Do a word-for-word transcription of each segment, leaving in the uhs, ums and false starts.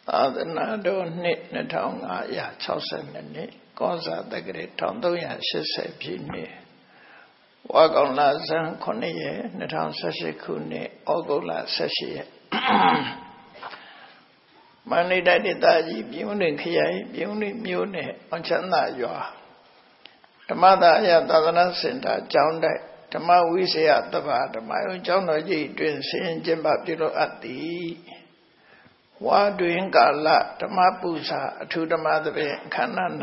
သာသနာတော်နှစ်နှစ်ထောင်ငါးရာခြောက်ဆယ်နှစ်ကောဇာတက္ကရာတစ်ထောင်သုံးရာရှစ်ဆယ်ပြည့်နှစ်ဝါကောင်လဇန်ခုနှစ်ရက်နှစ်ထောင်ဆယ်ရှစ်ခုနှစ်ဩဂုတ်လဆယ်ရှစ်ရက်မန္တလေးတိုင်းဒေသကြီးပြည်ဦးလွင်ခရိုင်ပြည်ဦးလွင်မြို့နယ်အောင်ချမ်းသာရွာဓမ္မသာယသာသနာစင်တာကျောင်းတိုက်ဓမ္မဝိဇ္ဇာတပ္ပဓမ္မယုံကျောင်းတော်ကြီးတွင်ဆင်ကျင်းပပြုလုပ်အပ်သည်ဝါတွင်ကာလဓမ္မပူဇာအထူးဓမ္မသဖြင့်ခန္ဓာ၌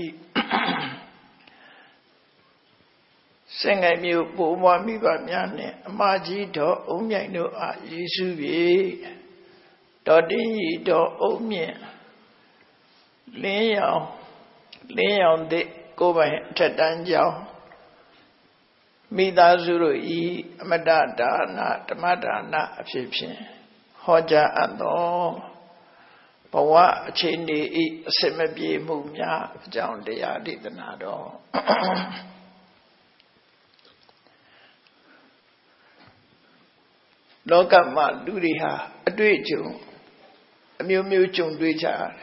စင်ငယ်မျိုးပိုးမွားမိဘများနှင့်အမကြီးတော်အုံးမြိုင်တို့အားယေရှု၏တော်တင်းဤတော်အုံးမြင့်လင်းရောင်လင်းရောင်သည့်ကိုယ်ပိုင်အထက်တန်းကြောင်းမိသားစုတို့ဤအမတဒါနဓမ္မဒါနအဖြစ်ဖြင့်ဟောကြားအပ်သောဘဝအခြေအနေဤအစစ်မပြေမှုများအကြောင်းတရားဒေသနာတော်လောကမှာလူတွေဟာအတွေ့အကြုံအမျိုးမျိုးကြုံတွေ့ကြရတယ်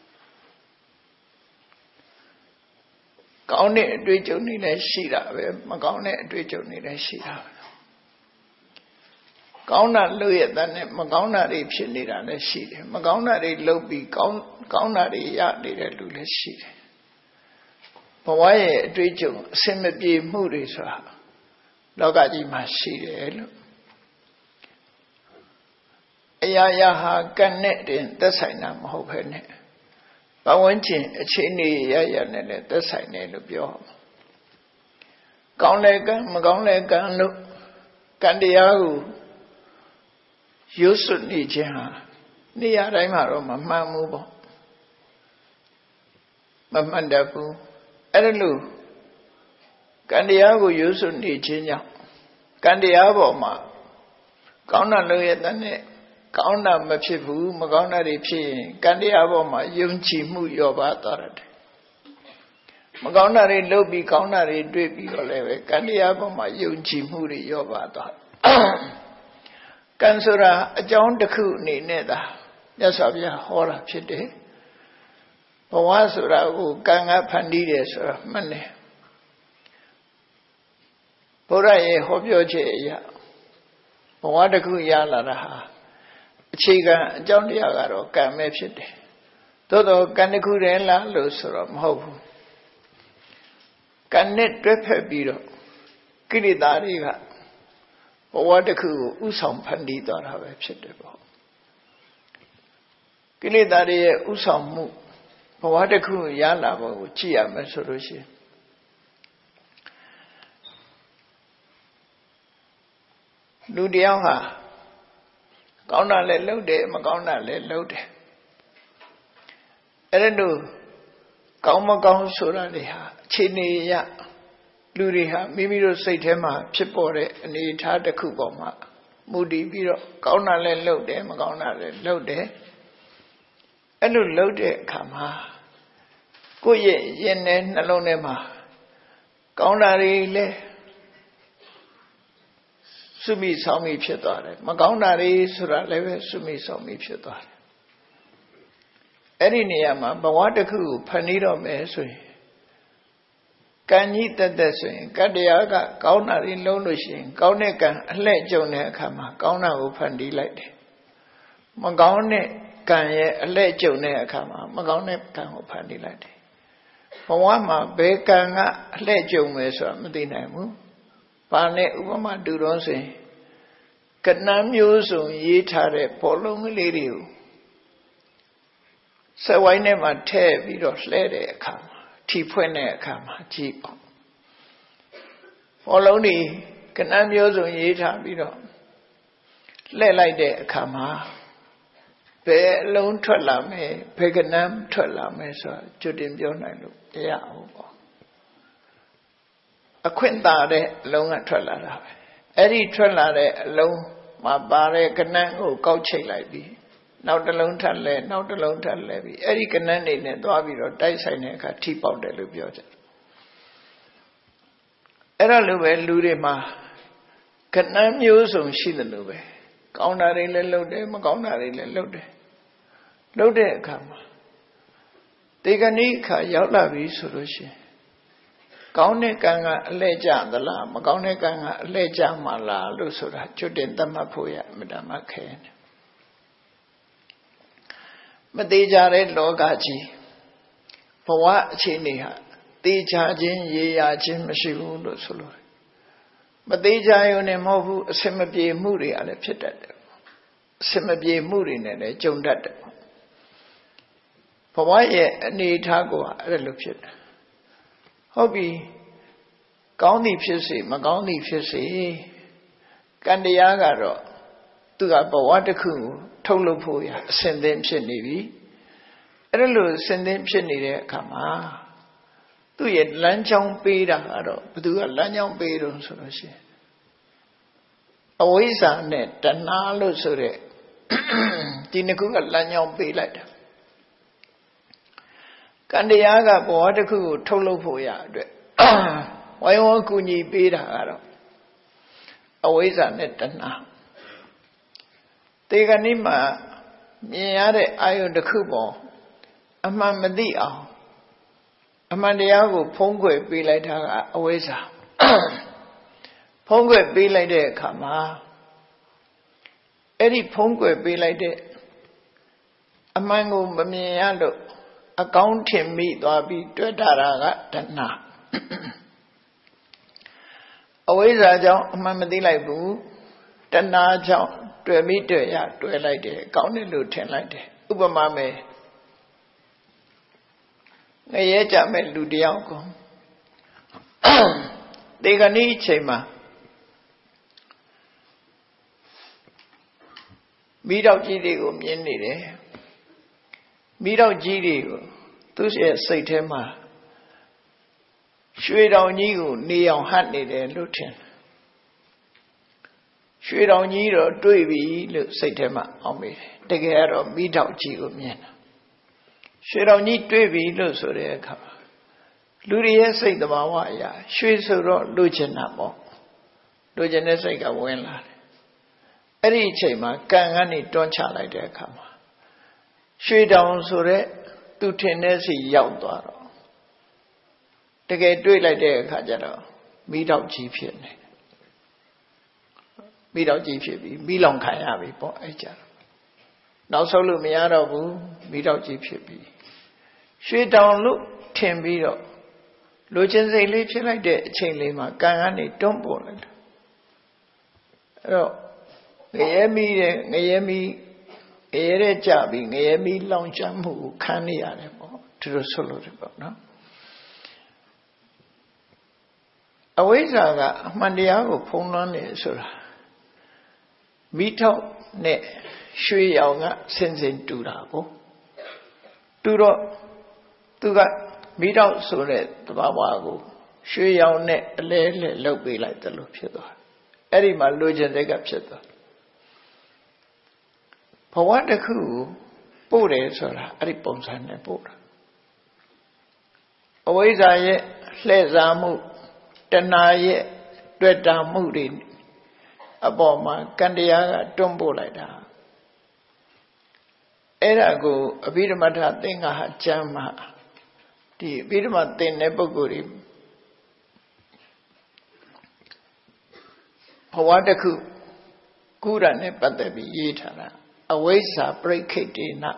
ကောင်းတဲ့အတွေ့အကြုံတွေလည်းရှိတာပဲမကောင်းတဲ့အတွေ့အကြုံတွေလည်းရှိတာပဲကောင်းတာလုပ်ရတဲ့နဲ့မကောင်းတာတွေဖြစ်နေတာလည်းရှိတယ်မကောင်းတာတွေလုပ်ပြီးကောင်းကောင်းတာတွေရနေတဲ့လူလည်းရှိတယ်ဘဝရဲ့အတွေ့အကြုံအစင်မပြေမှုတွေဆိုတာလောကကြီးမှာရှိတယ်လို့အရာရာဟာကံနဲ့တင်သက်ဆိုင်တာမဟုတ်ဘဲနဲ့ဘဝဝင်ချင်းအခြေအနေရရနဲ့လည်းသက်ဆိုင်တယ်လို့ပြောကောင်းတဲ့ကံမကောင်းတဲ့ကံလို့ကံတရားကိုရွတ်စွနေခြင်းဟာနေရာတိုင်းမှာတော့မမှန်ဘူးပေါ့မမှန်တတ်ဘူးအဲ့ဒါလို့ကံတရားကိုရွတ်စွနေခြင်းကြောင့်ကံတရားပေါ်မှာကောင်းတာလုပ်ရတဲ့နဲ့ကောင်းတာမဖြစ်ဘူးမကောင်းတာတွေဖြစ်ရင်ကံတရားပေါ်မှာယုံကြည်မှုလျော့ပါသွားတယ်မကောင်းတာတွေလုပ်ပြီးကောင်းတာတွေတွေ့ပြီးတော့လည်းပဲကံတရားပေါ်မှာယုံကြည်မှုတွေလျော့ပါသွားကံဆိုတာအကြောင်းတစ်ခုအနေနဲ့သာမြတ်စွာဘုရားဟောတာဖြစ်တယ်ဘဝဆိုတာကိုကံကဖန်တီးတယ်ဆိုတာမှန်တယ်ဘုရားရဲ့ဟောပြောချက်အရဘဝတစ်ခုရလာတာဟာအခြေခံအကြောင်းတရားကတော့ကံပဲဖြစ်တယ်သို့တော့ကံတစ်ခုတည်းလားလို့ဆိုတော့မဟုတ်ဘူးကံနဲ့တွဲဖက်ပြီးတော့ကိလေသာတွေကဘဝတစ်ခုကိုဥဆောင်ဖန်တီးသွားတာပဲဖြစ်တယ်ပေါ့ကိလေသာတွေရဲ့ဥဆောင်မှုဘဝတစ်ခုရလာဖို့ကိုကြည့်ရမယ်ဆိုလို့ရှိရင်လူတယောက်ဟာကောင်းတာလည်းလုပ်တယ်မကောင်းတာလည်းလုပ်တယ်အဲ့ဒါတို့ကောင်းမကောင်းဆိုတာတွေဟာအခြေအနေရလူတွေဟာမိမိတို့စိတ်ထဲမှာဖြစ်ပေါ်တဲ့အနေအထားတစ်ခုပေါ်မှာမူတည်ပြီးတော့ကောင်းတာလည်းလုပ်တယ်မကောင်းတာလည်းလုပ်တယ်အဲ့လိုလုပ်တဲ့အခါမှာကိုယ့်ရဲ့ရင်ထဲနှလုံးထဲမှာကောင်းတာတွေလည်းစုမိဆောင်မိဖြစ်သွားတယ်မကောင်းတာတွေဆိုတာလည်းပဲစုမိဆောင်မိဖြစ်သွားတယ်အဲ့ဒီနေရာမှာဘဝတစ်ခုကိုဖန်တီးတော့မယ်ဆိုရင်ကံကြီးတက်တက်ဆိုရင်ကတ္တရားကကောင်းတာတွေလုံးလို့ရှိရင်ကောင်းတဲ့ကံအလှဲ့ကြုံတဲ့အခါမှာကောင်းတာကိုဖန်တီးလိုက်တယ်မကောင်းတဲ့ကံရဲ့အလှဲ့ကြုံတဲ့အခါမှာမကောင်းတဲ့ကံကိုဖန်တီးလိုက်တယ်ဘဝမှာဘယ်ကံကအလှဲ့ကြုံမယ်ဆိုတာမသိနိုင်ဘူးဘာနဲ့ဥပမာတူတော့ဆိုရင်ကဏ္ဍမျိုးစုံရေးထားတဲ့ဘောလုံးကလေးတွေကိုစက်ဝိုင်းထဲမှာထည့်ပြီးတော့လှဲတဲ့အခါမှာထီဖွင့်တဲ့အခါမှာကြည့်ပေါ့ဘောလုံးတွေကဏ္ဍမျိုးစုံရေးထားပြီးတော့လှဲလိုက်တဲ့အခါမှာဘယ်အလုံးထွက်လာမယ်ဘယ်ကဏ္ဍထွက်လာမယ်ဆိုတာကြိုတင်ပြောနိုင်လို့မရဘူးပေါ့အခွင့်သာတဲ့အလုံးကထွက်လာတာပဲအဲ့ဒီထွက်လာတဲ့အလုံးမှာပါတဲ့ကဏ္ဍကိုကောက်ချိတ်လိုက်ပြီးနောက်တစ်လုံးထပ်လဲနောက်တစ်လုံးထပ်လဲပြီးအဲ့ဒီကဏ္ဍနေနဲ့သွားပြီးတော့တိုက်ဆိုင်တဲ့အခါထိပေါက်တယ်လို့ပြောကြတယ်အဲ့ဒါလိုပဲလူတွေမှာကဏ္ဍမျိုးစုံရှိတယ်လို့ပဲကောင်းတာတွေလည်းလုပ်တယ်မကောင်းတာတွေလည်းလုပ်တယ်လုပ်တဲ့အခါမှာတေကဏိခါရောက်လာပြီဆိုလို့ရှိရင်ကောင်းတဲ့ကံကအလှည့်ကျသလားမကောင်းတဲ့ကံကအလှည့်ကျမှလားလို့ဆိုတာကျွတ်တင်သတ်မှတ်ဖို့ရအမှန်တမ်းခဲတယ်မသေးကြတဲ့လောကကြီးဘဝအခြေအနေဟာသေချာခြင်းရေရာခြင်းမရှိဘူးလို့ဆိုလို့မသေးကြရုံနဲ့မဟုတ်ဘူးအစင်မပြေမှုတွေကလည်းဖြစ်တတ်တယ်အစင်မပြေမှုတွေနဲ့လည်းကြုံတတ်တယ်ဘဝရဲ့အနေအထားကိုအဲ့လိုဖြစ်တယ်ဟုတ်ပြီကောင်းသည်ဖြစ်စေမကောင်းသည်ဖြစ်စေကံတရားကတော့သူကဘဝတစ်ခုကိုထုတ်လုပ်ဖို့ရအစဉ်သင်ဖြစ်နေပြီအဲ့လိုအစဉ်သင်ဖြစ်နေတဲ့အခါမှာသူ့ရဲ့လမ်းကြောင်းပေးတာကတော့ဘသူကလမ်းကြောင်းပေးတော့ဆိုလို့ရှိရင်အဝိဇ္ဇာနဲ့တဏှာလို့ဆိုတဲ့ဒီနှစ်ခုကလမ်းကြောင်းပေးလိုက်တာကံတရားကဘဝတစ်ခုကိုထုတ်လုပ်ဖို့ရအတွက်ဝိုင်းဝန်းကူညီပေးတာကတော့အဝိဇ္ဇာနဲ့တဏှာတေကဏိမှာမြင်ရတဲ့အာယုန်တစ်ခုပေါ်အမှန်မသိအောင်အမှန်တရားကိုဖုံးကွယ်ပေးလိုက်တာကအဝိဇ္ဇာဖုံးကွယ်ပေးလိုက်တဲ့အခါမှာအဲ့ဒီဖုံးကွယ်ပေးလိုက်တဲ့အမှန်ကိုမမြင်ရလို့အကောင်းထင်မိသွားပြီးတွေ့တာကတဏှာအဝိဇ္ဇာကြောင့်အမှန်မသိလိုက်ဘူးတဏှာကြောင့်တွေ့မိတွေ့ရတွေ့လိုက်တယ်ကောင်းတယ်လို့ထင်လိုက်တယ်ဥပမာမယ်ငရဲကြမဲ့လူတယောက်ကိုတေကဏိအချိန်မှာမိတော့ကြီးတွေကိုမြင်နေတယ်မိတော့ကြီးတွေကိုသူ့ရဲ့စိတ်ထဲမှာရွှေတောင်ကြီးကိုနေအောင်ဟတ်နေတယ်လို့ထင်ရွှေတောင်ကြီးတော့တွေ့ပြီလို့စိတ်ထဲမှာအောင်းမိတယ်တကယ်ကတော့မိတော့ကြီးကိုမြင်တာရွှေတောင်ကြီးတွေ့ပြီလို့ဆိုတဲ့အခါလူတွေရဲ့စိတ်သဘာဝအရာရွှေဆိုတော့လိုချင်တာပေါ့လိုချင်တဲ့စိတ်ကဝင်လာတယ်အဲ့ဒီအချိန်မှာကံကနေတွန်းချလိုက်တဲ့အခါမှာရွှေတောင်ဆိုတဲ့သူထင်တဲ့စီရောက်သွားတော့တကယ်တွေ့လိုက်တဲ့အခါကျတော့မိတော့ကြီးဖြစ်နေမိတော့ကြီးဖြစ်ပြီးမိလောင်ခံရပြီပေါ့အဲ့ကြတော့နောက်ဆုံးလို့မရတော့ဘူးမိတော့ကြီးဖြစ်ပြီးရွှေတောင်လို့ထင်ပြီးတော့လိုချင်စိတ်လေးဖြစ်လိုက်တဲ့အချိန်လေးမှာကံကနေတွန်းပေါ်လိုက်တာအဲ့တော့ငရဲမီးတဲ့ငရဲမီးငရဲတဲ့ကြပြီးငရဲမီးလောင်ကျွမ်းမှုကိုခံနေရတယ်ပေါ့သူတို့ဆိုလို့တယ်ပေါ့နော်အဝိဇ္ဇာကအမှန်တရားကိုဖုံးလွှမ်းနေဆိုတာမိထောက်နဲ့ရွှေရောင်ကဆင်စင်တူတာကိုတူတော့သူကမိတော့ဆိုတဲ့သဘာဝကိုရွှေရောင်နဲ့အလဲလဲလှုပ်ပေးလိုက်တယ်လို့ဖြစ်သွားအဲ့ဒီမှာလိုချင်တဲ့ကဖြစ်သွားဘဝတစ်ခုပို့တယ်ဆိုတာအဲ့ဒီပုံစံနဲ့ပို့တာအဝိဇ္ဇာရဲ့လှည့်စားမှုတဏှာရဲ့တွေ့တာမှုတွေအပေါ်မှာကံတရားကတွန်းပို့လိုက်တာအဲ့ဒါကိုအဘိဓမ္မထသင်္ဃဟကျမ်းမှာဒီအဘိဓမ္မသင်တဲ့ပုဂ္ဂိုလ်တွေဘဝတစ်ခုကုရနဲ့ပတ်သက်ပြီးရေးထားတာအဝိဇ္ဇာပရိခိတ်တေန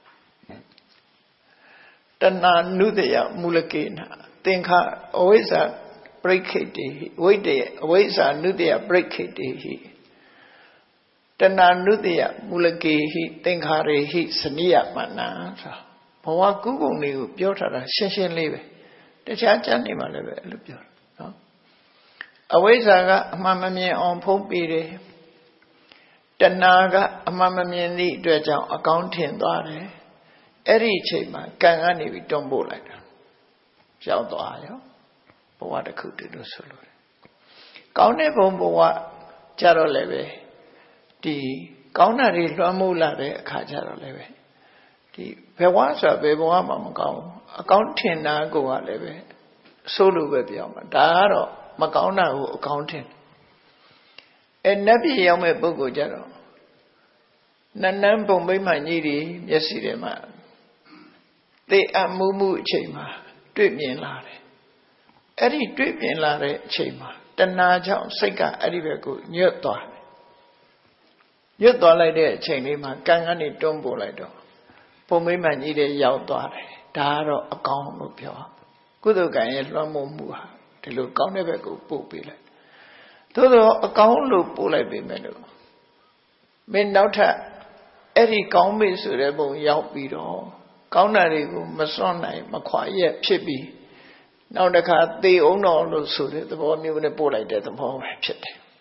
တဏှာနုတယမူလကေနသင်္ခအဝိဇ္ဇာပရိခိတ်တေဝိတ္တယအဝိဇ္ဇာနုတယပရိခိတ်တေဟိတဏှာနုတယမူလကေဟိသင်္ခါရေဟိစနိယမနံဆိုဘဝကုကုံလေးကိုပြောထားတာရှင်းရှင်းလေးပဲတခြားကျမ်းတွေမှာလည်းပဲအဲ့လိုပြောတာနော်အဝိဇ္ဇာကအမှန်မမြင်အောင်ဖုံးပေးတယ်တဏှာကအမှန်မမြင်သည့်အတွက်ကြောင့်အကောင်းထင်သွားတယ်အဲ့ဒီအချိန်မှာကံကနေပြီးတွန်းပို့လိုက်တာကြောက်သွားရောဘဝတစ်ခုတည်းလို့ဆိုလို့ကောင်းတဲ့ဘုံဘဝကြတော့လည်းပဲဒီကောင်းတာတွေလွှမ်းမိုးလာတဲ့အခါကျတော့လည်းပဲဒီဘဝဆိုတာဘယ်ဘဝမှမကောင်းဘူးအကောင်းထင်တာကိုကလည်းပဲဆိုးလို့ပဲပြောမှာဒါကတော့မကောင်းတာကိုအကောင်းထင်အဲနတ်ပြည်ရောက်မဲ့ပုဂ္ဂိုလ်ကြတော့ Nanan Bombay Maniri, Yesidema. They are Mumu Chema, Dripin Lare. Eri Dripin Lare Chema, the Naja, Seka, Aribeku, Nyota. Nyota like that, Chenima, Gangani Dombo like that. Bombay Maniri Yautare, Daro, a count of pure. Good guy, Lomo Muha, the look on never go poopy. Todo a count look pull be menu. Men now Eri Combi Surebo Yaupiro, Kaunarigo, Masonai, Maquaye, Chippy. Now the car they own all those suited the one you would pull like that the more chit.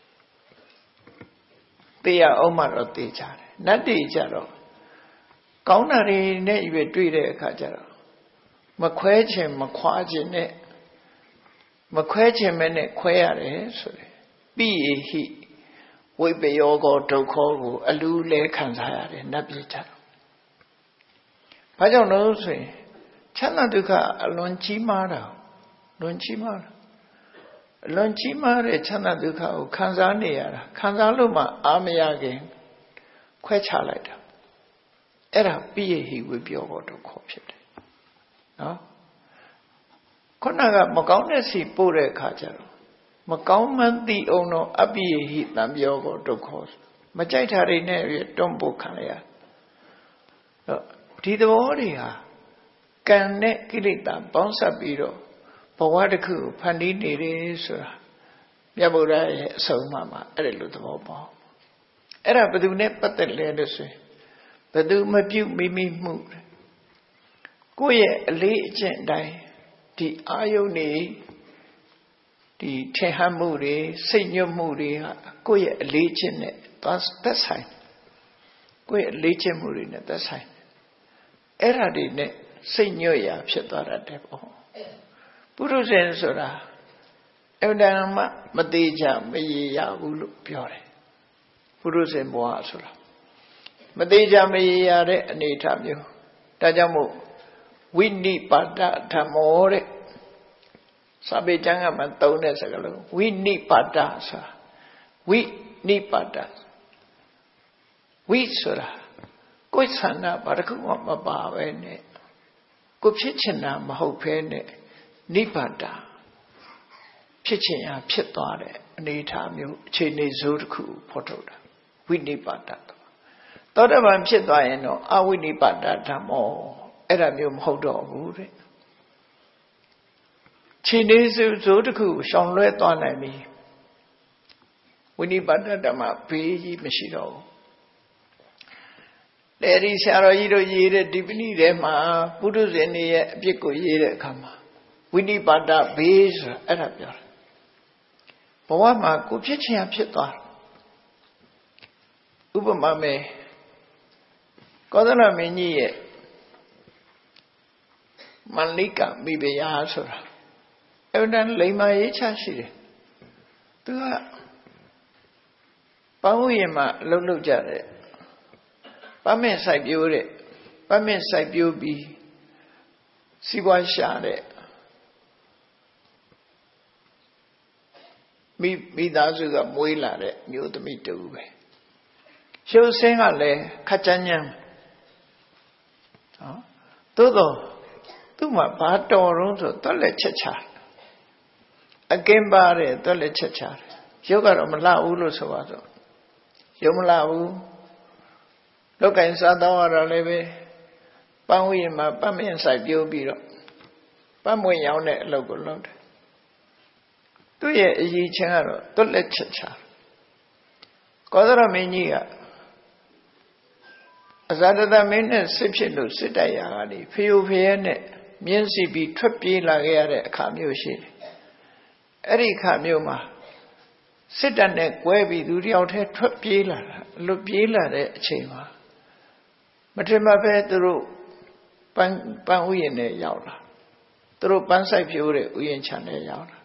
They are Omar of the Char, not the Charo. Kaunari ne you treat a Kajaro. Maquache, Maquaje ne Maquache mene quare, be he. We be your god to call a lule cansire, Nabita. I don't know, say, Chana Duca, a lonchimara, lonchimara. Lonchimara, Chana Duca, Kanzania, Kanzaluma, Amiage, Quechalita. Era be he will be your god to call it. No? Konaga Mogonesi Pure Kajaro. Macauman the owner Abi hit Namiogo to cause. Majatari Navy Dombo Kaya. Tidoria can net Kilita, Bonsa Biro, Powadaku, Pandini Sura, Yabura, so mamma, a little more. Era Badu net but the legacy. Badu Mabu Mimi mood. Go ye a late die. The Ione. The Tehamuri, Senior Muri, go a legion, that's that's high. Go a legion Muri, that's high. Era di ne, Senior ya, Shatara Depo. Puruzen Sora, Evidama, Madeja, Meya, Ulu, Pure. Puruzen Boasura. Madeja, Meya, Anita, you. Tajamu, Windy Pada, Tamore. Sabe janga mantone sagalo. We need padasa. We need padas. We sura. Koi sana baraku mababa ne. Ko phichina mahau ne. Ni pada. Phichin ya phit twa deအနေထားမျိုးအခြေအနေဇိုးတစ်ခုဖော်ထုတ်တာဝိနိပါဒသောတပန်ဖြစ်သွားရင်တော့အဝိနိပါဒဓမ္မောအဲ့ဒါမျိုးမဟုတ်တော့ဘူးတဲ့ခြေနေစုဇိုးတစ်ခုရှောင်လွဲသွားနိုင်ပြီဝိနိပါဒဓမ္မဘေးကြီးမရှိတော့ဘူးလေဒီဆရာတော်ကြီးတို့ရေးတဲ့ဒီပဏိထဲမှာပုထုဇဉ်တွေရဲ့အပြစ်ကိုရေးတဲ့အခါမှာဝိနိပါဒဘေးဆိုတာအဲ့ဒါပြောတာဘဝမှာကိုဖြစ်ချင်ဖြစ်သွားဥပမာမဲ့ကောသလမင်းကြီးရဲ့မန္လိကမိဖုရားဆိုတာအဲ့ဒါလိမ္မာရေးချရှိတယ်သူကပန်းဥယျာဉ်မှာအလုပ်လုပ်ကြတယ်ပန်းမင်းစိုက်ပျိုးတဲ့ပန်းမင်းစိုက်ပျိုးပြီးစီးပွားရှာတဲ့မိမိသားစုကမွေးလာတဲ့မျိုးသမီးတူပဲရှုပ်စင်းကလည်းခက်ကြမ်းကြမ်းနော်သို့တော့သူ့မှာဘာတော်တော့ဆိုတော့လက်ချက်ချအကင်းပါတယ်တော့လက်ချက်ချရုပ်ကတော့မလှဘူးလို့ဆိုပါတော့ရုပ်မလှဘူးလောက်ကင်စားတော့ရတာလည်းပဲပန်းဝီမှာပတ်မင်းဆိုင်ပြိုးပြီးတော့ပတ်မွင့်ရောင်းတဲ့အလုပ်ကိုလုပ်တယ်သူ့ရဲ့အရေးချင်းကတော့တွက်လက်ချက်ချကောသရမင်းကြီးကအဇာတတမင်းနဲ့စစ်ဖြစ်လို့စစ်တိုက်ရာကနေဖျို့ဖျဲနဲ့မြင်းစီပြီးထွက်ပြေးလာခဲ့ရတဲ့အခါမျိုးရှိတယ်အဲ့ဒီအခါမျိုးမှာစစ်တပ်နဲ့ကွဲပြီးသူတယောက်တည်းထွက်ပြေးလာတာလွတ်ပြေးလာတဲ့အချိန်မှာမထင်မှပဲသူတို့ပန်းပန်းဥယျာဉ်နဲ့ရောက်လာသူတို့ပန်းဆိုင်ဖြိုးတဲ့ဥယျာဉ်ခြံနဲ့ရောက်လာ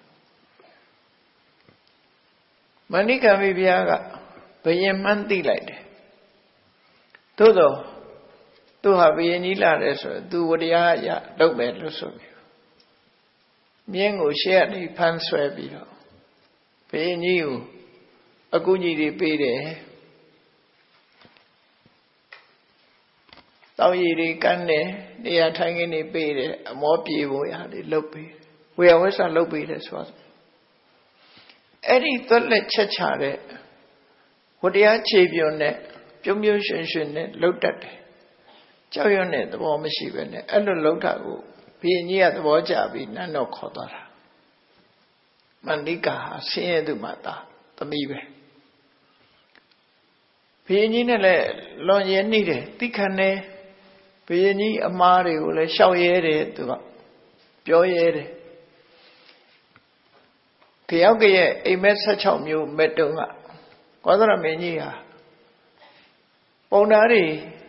မဏိကမိဖုရားကဘယင်မှန်းသိလိုက်တယ်သို့တော့သူဟာဘယင်ကြီးလာတယ်ဆိုတော့သူဝတရားရလုပ်မယ်လို့ဆိုပြီးမြင်းကိုရှေ့ကနေဖမ်းဆွဲပြီးတော့ဘယင်ကြီးကိုအကူကြီးတွေပေးတယ်တောင်ရည်တွေကန်တယ်နေရာထိုင်ခင်းတွေပေးတယ်အမောပြေဖို့ရတယ်လုပ်ပေးဝေယဝဆလုပ်ပေးတယ်ဆိုတော့အဲ့ဒီသွက်လက်ချက်ချတဲ့ဝတရားခြေပြုံနဲ့ပြုံးပြုံးရွှင်ရွှင်နဲ့လှုပ်တတ်တယ်ကြောက်ရွံ့တဲ့သဘောမရှိပဲနဲ့အဲ့လိုလှုပ်တာကိုဘုရင်ကြီးကသဘောကျပြီးနန်းတော်ခေါ်သွားတာမန္တိကာဟာဆင်းရဲသူမှသာသမီးပဲဘုရင်ကြီးနဲ့လည်းလွန်ရဲနှိတယ်တိခဏနဲ့ဘုရင်ကြီးအမားတွေကိုလည်းရှောက်ရဲတယ်သူကပြောရဲတယ်ကြောက်ကရဲ့အိမ်မက်၁၆မျိုးမက်တုံးကကောသရမင်းကြီးဟာပုံနာတွေ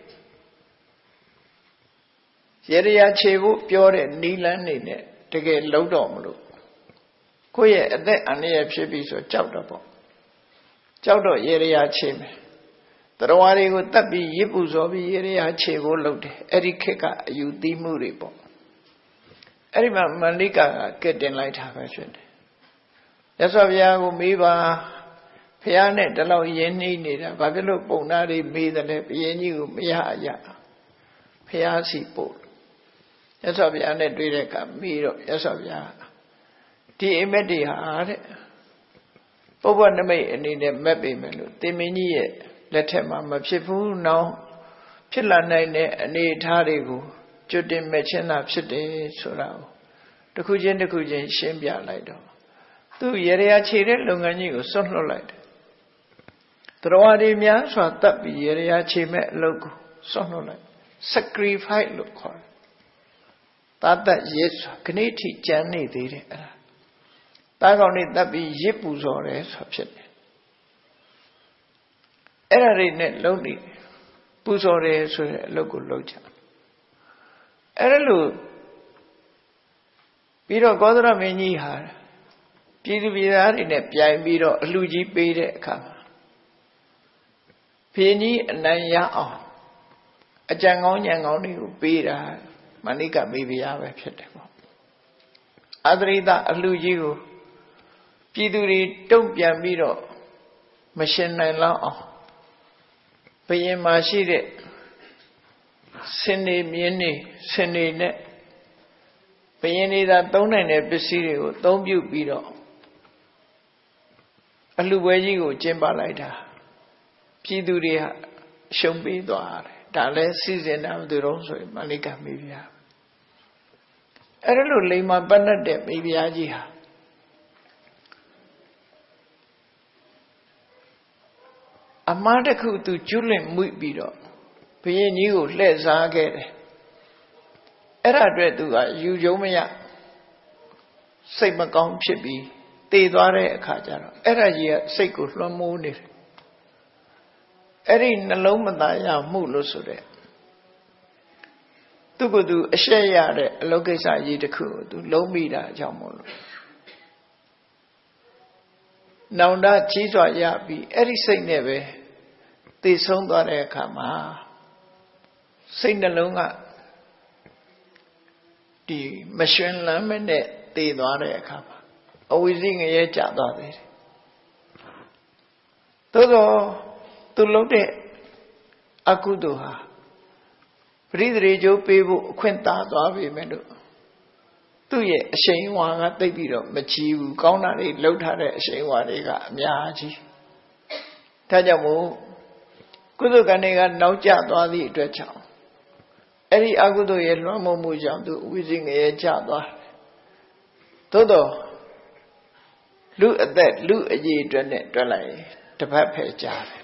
ရေရရာခြေဖို့ပြောတဲ့နီလန်းနေနဲ့တကယ်လုံးတော့မလို့ကိုယ့်ရဲ့အသက်အန္တရာယ်ဖြစ်ပြီးဆိုကြောက်တော့ပေါ့ကြောက်တော့ရေရရာခြေမယ်တရားတွေကိုတတ်ပြီးရစ်ပူစောပြီးရေရရာခြေဖို့လုပ်တယ်အဲ့ဒီခေတ်ကအယူသီးမှုတွေပေါ့အဲ့ဒီမှာမန္လိကာကကဲ့တင်လိုက်တာပဲဖြစ်တယ်ရသော်ဘုရားကိုမေးပါဘုရားနဲ့တလောက်ရင်းနှီးနေတာဘာဖြစ်လို့ပုံနာတွေမေးတယ်လဲဘုရင်ကြီးကိုမရအရဘုရားစီပို့ရသော်ဘုရားနဲ့တွေ့တဲ့အခါမေးတော့ရသော်ဘုရားဒီအိမ်မက်တွေဟာတဲ့ပုဗ္ဗနမိတ်အနေနဲ့မက်ပေမယ်လို့တင်မင်းကြီးရဲ့လက်ထက်မှာမဖြစ်ဘူးနောက်ဖြစ်လာနိုင်တဲ့အနေအထားတွေကိုကျွတ်တင်မဲ့ချင်းသာဖြစ်တယ်ဆိုတာကိုတစ်ခုချင်းတစ်ခုချင်းရှင်းပြလိုက်တော့သူရေရခြေတဲ့လုပ်ငန်းကြီးကိုစွန့်လွတ်လိုက်တယ်တရားတွေများစွာတတ်ပြီးရေရခြေမဲ့အလုပ်ကိုစွန့်လွတ်လိုက် sacrifice လို့ခေါ်တယ်တာတတ်ရစ်စွာခဏိထိကြမ်းနေသေးတယ်အဲ့ဒါတားကောင်တွေတတ်ပြီးရစ်ပူဇော်တယ်ဆိုဖြစ်တယ်အဲ့ဒါတွေနဲ့လုံးနေပူဇော်တယ်ဆိုတဲ့အလုပ်ကိုလုပ်ကြအဲ့ဒါလို့ပြီးတော့ကောသရမင်းကြီးဟာပြည်သူပြည်သားတွေနဲ့ပြိုင်ပြီးတော့အလှကြီးပေးတဲ့အခါမှာဘုရင်ကြီးအနိုင်ရအောင်အကြံကောင်းဉာဏ်ကောင်းတွေကိုပေးတာမဏိကမေဘုရားပဲဖြစ်တယ်ပေါ့အသရိတအလှကြီးကိုပြည်သူတွေတုံ့ပြန်ပြီးတော့မရှင်နိုင်လောက်အောင်ဘုရင်မှာရှိတဲ့စင်နေမြင်းနေစင်နေနဲ့ဘုရင်တွေသာသုံးနိုင်တဲ့ပစ္စည်းတွေကိုသုံးပြုပြီးတော့အလှပွဲကြီးကိုကျင်းပလိုက်တာပြည်သူတွေဟာရှုံးပေးသွားတယ်ဒါလည်းစီစဉ်တာသူတို့ဆိုရင်မဏိကမေဘုရားအဲ့ဒါလို့လိမ္မာပတ်တ်တဲ့မေဘုရားကြီးဟာအမှားတစ်ခုသူကျွလွင့်မှုပြီးတော့ဘုရင်ကြီးကိုလှည့်စားခဲ့တယ်အဲ့ဒါအတွက်သူကယူကြုံမရစိတ်မကောင်းဖြစ်ပြီးတည်သွားတဲ့အခါကျတော့အဲ့ဒါကြီးကစိတ်ကိုလွှမ်းမိုးနေတယ်အဲ့ဒီနှလုံးမသားရမှုလို့ဆိုတဲ့သူကသူအရှက်ရတဲ့အလုပ်ကိစ္စကြီးတစ်ခုကိုသူလုံးမိတာကြောင့်မို့လို့နောင်တကြီးစွာရပြီးအဲ့ဒီစိတ်နဲ့ပဲတည်ဆုံးသွားတဲ့အခါမှာစိတ်နှလုံးကဒီမရှင်လန်းမနဲ့တည်သွားတဲ့အခါမှာအဝိဇ္ဇငရဲကျသွားသေးတယ်သို့တော့သူလုပ်တဲ့အကုသိုလ်ဟာပရိသေရေကျိုးပေးဖို့အခွင့်သာသွားပြီမဲ့လို့သူ့ရဲ့အရှိန်အဝါကတိတ်ပြီးတော့မကြီးဘူးကောင်းတာတွေလှုပ်ထားတဲ့အရှိန်အဝါတွေကအများကြီးဒါကြောင့်မို့ကုသိုလ်ကံတွေကနောက်ကျသွားသည့်အတွက်ကြောင့်အဲ့ဒီအကုသိုလ်ရဲ့လွှမ်းမိုးမှုကြောင့်သူဝိဇ္ဇငရဲကျသွားတယ်သို့တော့လူအသက်လူအရေးအတွက်နဲ့တွက်လိုက်တပတ်ဖယ်ကြတယ်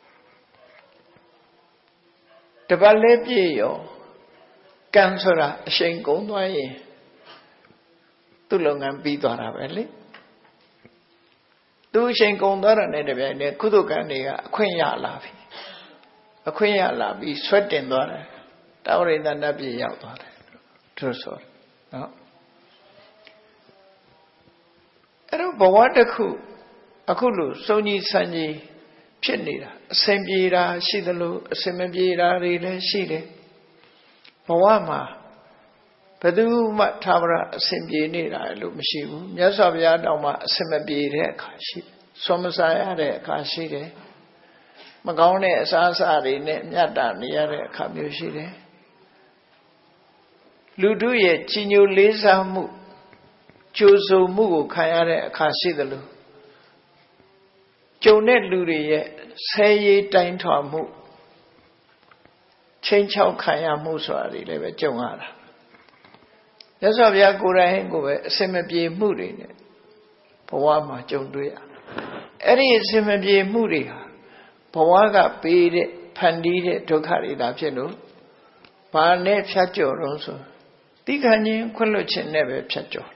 တပတ်လေးပြည့်ရောကံဆိုတာအရှိန်ကုန်သွားရင်သူ့လုပ်ငန်းပြီးသွားတာပဲလေသူအရှိန်ကုန်သွားတာနဲ့တပြိုင်တည်းကုသိုလ်ကံတွေကအခွင့်ရလာပြီအခွင့်ရလာပြီးဆွတ်တင်သွားတယ်တာဝရိန္ဒနတ်ပြည်ရောက်သွားတယ်သူဆိုနော်အဲ့တော့ဘဝတစ်ခုအခုလို့စုံကြီးဆန်းကြီးဖြစ်နေတာအစဉ်ပြေတာရှိသလိုအစဉ်မပြေတာတွေလည်းရှိတယ်ဘဝမှာဘယ်သူမှသာဝရအစဉ်ပြေနေတာလို့မရှိဘူးမြတ်စွာဘုရားတောင်မှအစဉ်မပြေတဲ့အခါရှိတယ်ဆွမ်းမစားရတဲ့အခါရှိတယ်မကောင်းတဲ့အစားအစာတွေနဲ့မြတ်တာနေရတဲ့အခါမျိုးရှိတယ်လူတို့ရဲ့ကြီးညိုလေးစားမှုကြိုးစုံမှုကိုခံရတဲ့အခါရှိသလိုကြုံတဲ့လူတွေရဲ့ဆဲရေးတိုင်းထွာမှုချင်းချောက်ခံရမှုဆိုတာတွေလည်းပဲကြုံရတာမြတ်စွာဘုရားကိုယ်တိုင်ကိုပဲအစင်မပြေမှုတွေနဲ့ဘဝမှာကြုံတွေ့ရအဲ့ဒီအစင်မပြေမှုတွေဟာဘဝကပေးတဲ့ဖန်တီးတဲ့ဒုက္ခတွေသာဖြစ်လို့ဘာနဲ့ဖြတ်ကျော်တော့ဆိုတိခဏ်ချင်းခွင့်လွှတ်ခြင်းနဲ့ပဲဖြတ်ကျော်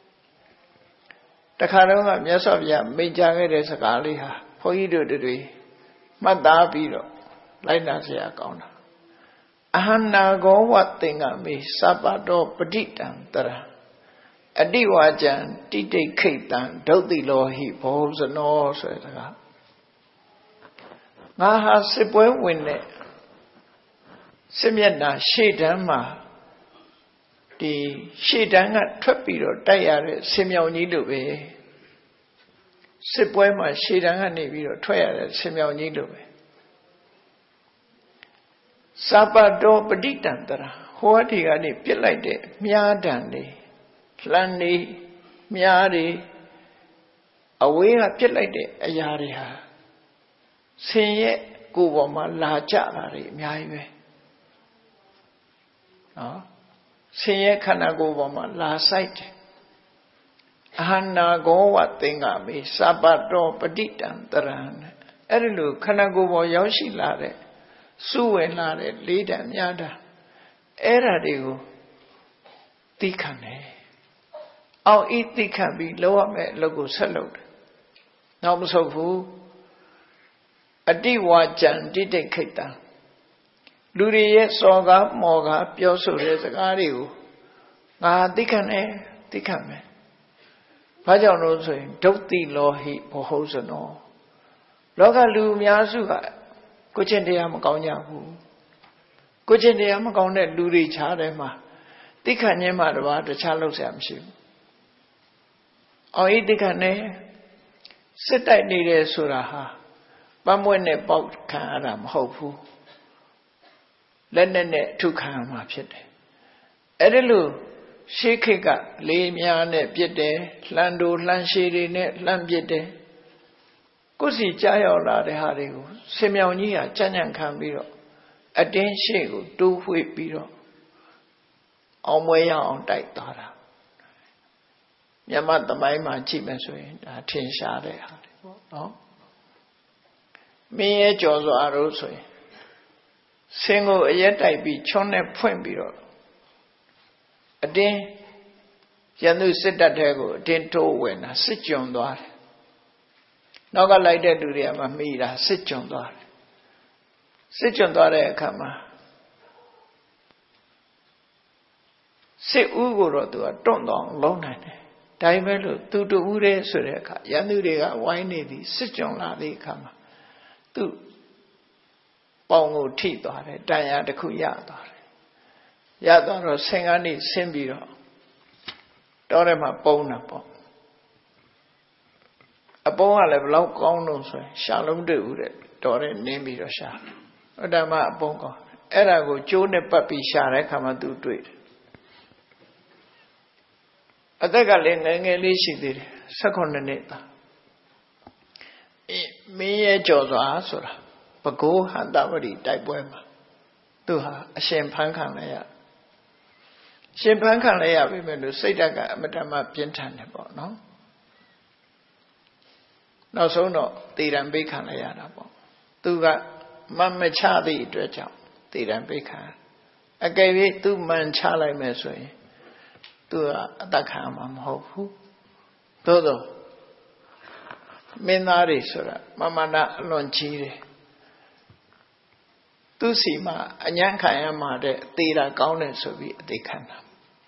တခါတော့ကမြတ်စွာဘုရားမိန့်ကြားခဲ့တဲ့စကားလေးဟာဘုန်းကြီးတို့တွေမှတ်သားပြီးတော့လိုက်နာเสียကောင်းတာအဟနာဂောဝသင်္ကမေစပတောပဋိတံတရအတိဝါကျံတိတိခိတံဒုတ်တိလောဟိဘောဇနောဆိုတဲ့စကားငါဟာစစ်ပွဲဝင်တဲ့စစ်မျက်နှာရှေ့တန်းမှာဒီရှေ့တန်းကထွက်ပြီးတော့တိုက်ရတဲ့ဆင်မြောင်ကြီးလိုပဲစစ်ပွဲမှာရှေ့တန်းကနေပြီးတော့ထွက်ရတဲ့ဆင်မြောင်ကြီးလိုပဲစပတောပဋိတံတရာဟောဒီကနေပြစ်လိုက်တဲ့မြားတံတွေလှမ်းနေမြားတွေအဝေးကပြစ်လိုက်တဲ့အရာတွေဟာဆင်ရဲ့ကိုယ်ပေါ်မှာလာကြတာတွေအများကြီးပဲနော်ဆင်ရဲ့ခန္ဓာကိုယ်ပေါ်မှာလာဆိုင်တယ်အဟနာဂောဝသင်္ကမေစပတောပဋိတံတရံအဲ့ဒီလိုခန္ဓာကိုယ်ပေါ်ရောက်ရှိလာတဲ့စုဝင်လာတဲ့လေးတံမြားတံအဲ့ဓာတွေကိုသိခံတယ်အောက်ဤသိခံပြီးလောက်ရမယ်အလုပ်ကိုဆက်လုပ်တယ်နောက်မဆုတ်ဘူးအတိဝါကျံတိတိခိတံလူတွေရဲ့စော်ကားမော်ကားပြောဆိုတဲ့စကားတွေကိုငါသိခံတယ်သိခံမယ်ဘာကြောင့်လို့ဆိုရင်ဒုတ်တိလောဟိဘဟုဇနောလောကလူအများစုကကိုချင်းတရားမကောင်းကြဘူးကိုချင်းတရားမကောင်းတဲ့လူတွေခြားတယ်မှာသိခံခြင်းမှတပါးတခြားလုပ်စရာမရှိဘူးအော်ဤသိခံတယ်စစ်တိုက်နေတယ်ဆိုတာဟာပန်းမွဲ့နဲ့ပေါက်ခံရတာမဟုတ်ဘူးလက်နဲ့နဲ့ထုခံရမှာဖြစ်တယ်အဲ့ဒီလိုရှေးခေတ်ကလေးများနဲ့ပြစ်တယ်လှန်တို့လှန်ရှည်တွေနဲ့လှန်ပြစ်တယ်ကိုယ်စီကြားရောက်လာတဲ့ဟာတွေကိုဆင်မြောင်ကြီးကကြံ့ကြံ့ခံပြီးတော့အတင်းရှေ့ကိုတိုးဝှေ့ပြီးတော့အောင်မွေးရအောင်တိုက်သွားတာမြတ်မသမိုင်းမှာကြည့်မယ်ဆိုရင်ဒါထင်ရှားတဲ့ဟာတွေပေါ့နော်မင်းရဲ့ကြော်စွာတို့ဆိုရင်ဆင်းကိုအရက်တိုက်ပြီးချွန်းနဲ့ဖွင့်ပြီးတော့အတင်းရန်သူစစ်တပ်ထဲကိုအတင်းတိုးဝင်တာစစ်ကြုံသွားတယ်နောက်ကလိုက်တဲ့လူတွေကမှမိတာစစ်ကြုံသွားတယ်စစ်ကြုံသွားတဲ့အခါမှာစစ်ဦးကိုတော့သူကတွန့်တော့လုံးနိုင်တယ်ဒါပေမဲ့လို့သူတူဦးတဲ့ဆိုတဲ့အခါရန်သူတွေကဝိုင်းနေသည်စစ်ကြုံလာတဲ့အခါမှာသူပေါင်ကိုထိသွားတယ်တန်ရာတစ်ခုရသွားတယ်ရသွားတော့ဆင်ကနေဆင်းပြီးတော့တောထဲမှာပုံတာပေါ့အပုံးကလည်းဘလောက်ကောင်းလို့ဆိုရင်ရှာလုံးတွေ့ဦးတဲ့တော်တဲ့နင်းပြီးတော့ရှာအဲ့ဒါမှအပုံးကောင်းအဲ့ဒါကိုကျိုးနဲ့ပတ်ပြီးရှာတဲ့ခါမှသူတွေ့တယ်အသက်ကလည်းငယ်ငယ်လေးရှိသေးတယ်၁၈နှစ်သားအေးမင်းရဲ့ကြော်စွာဆိုတာဘဂိုးဟန္တဝတိတိုက်ပွဲမှာသူဟာအရှင်ဖန်းခံလိုက်ရရှင်ဖန်းခံလိုက်ရပြီမဲ့လို့စိတ်ဓာတ်ကအမတ္တမပြင်းထန်တယ်ပေါ့နော်နောက်ဆုံးတော့တေရန်ပိတ်ခံလိုက်ရတာပေါ့သူကမမချသည့်အတွက်ကြောင့်တေရန်ပိတ်ခံအကယ်၍သူမှန်ချလိုက်မယ်ဆိုရင်သူကအသက်ခံမှာမဟုတ်ဘူးသို့သောမင်းသားတွေဆိုတာမမနာအလွန်ကြီးတယ်သူစီမှာအညံ့ခံရမှာတဲ့သေတာကောင်းတယ်ဆိုပြီးအသေးခံတာ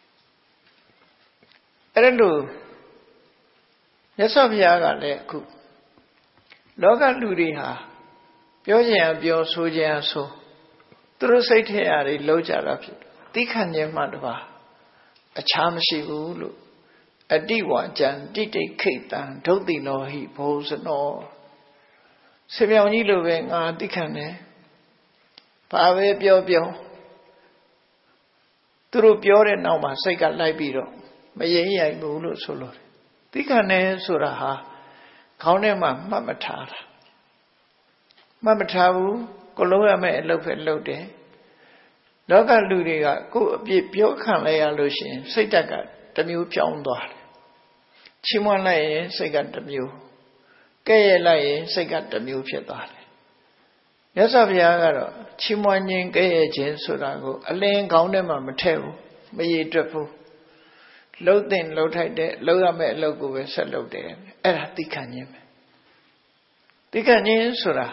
အဲ့ဒါလို့မြတ်စွာဘုရားကလည်းအခုလောကလူတွေဟာပြောကြရင်ပြောဆိုကြရင်ဆိုသူတို့စိတ်ထဲအရာတွေလုံးကြတာဖြစ်သိခံခြင်းမှတပါအခြားမရှိဘူးလို့အတိဝါကျံတိတိခိတံဒုတ်တိလောဟိဘောဇနောဆင်မြောင်ကြီးလိုပဲငါသိခံတယ်ဘာပဲပြောပြောသူတို့ပြောတဲ့နောက်မှာစိတ်ကလိုက်ပြီးတော့မရင်ရိုင်ဘူးလို့ဆိုလို့သိက္ခာနဲ့ဆိုတာဟာခေါင်းထဲမှာမှတ်မထားတာမှတ်မထားဘူးကိုလုံးရမယ့်အလုပ်ပဲလုပ်တယ်လောကလူတွေကကိုယ်အပြစ်ပြောခံလိုက်ရလို့ရှိရင်စိတ်ဓာတ်ကတစ်မျိုးပြောင်းသွားတယ်ချီးမွမ်းလိုက်ရင်စိတ်ကတစ်မျိုးကဲ့ရဲ့လိုက်ရင်စိတ်ကတစ်မျိုးဖြစ်သွားတယ်မြတ်စွာဘုရားကတော့ချီးမွမ်းခြင်းကဲ့ရဲ့ခြင်းဆိုတာကိုအလင်းကောင်းထဲမှာမထည့်ဘူးမရည်တွက်ဘူးလှုပ်တဲ့လှုပ်ထိုက်တဲ့လှုပ်ရမယ့်အလုပ်ကိုပဲဆက်လုပ်တယ်အဲ့ဒါသိက္ခာခြင်းပဲသိက္ခာခြင်းဆိုတာ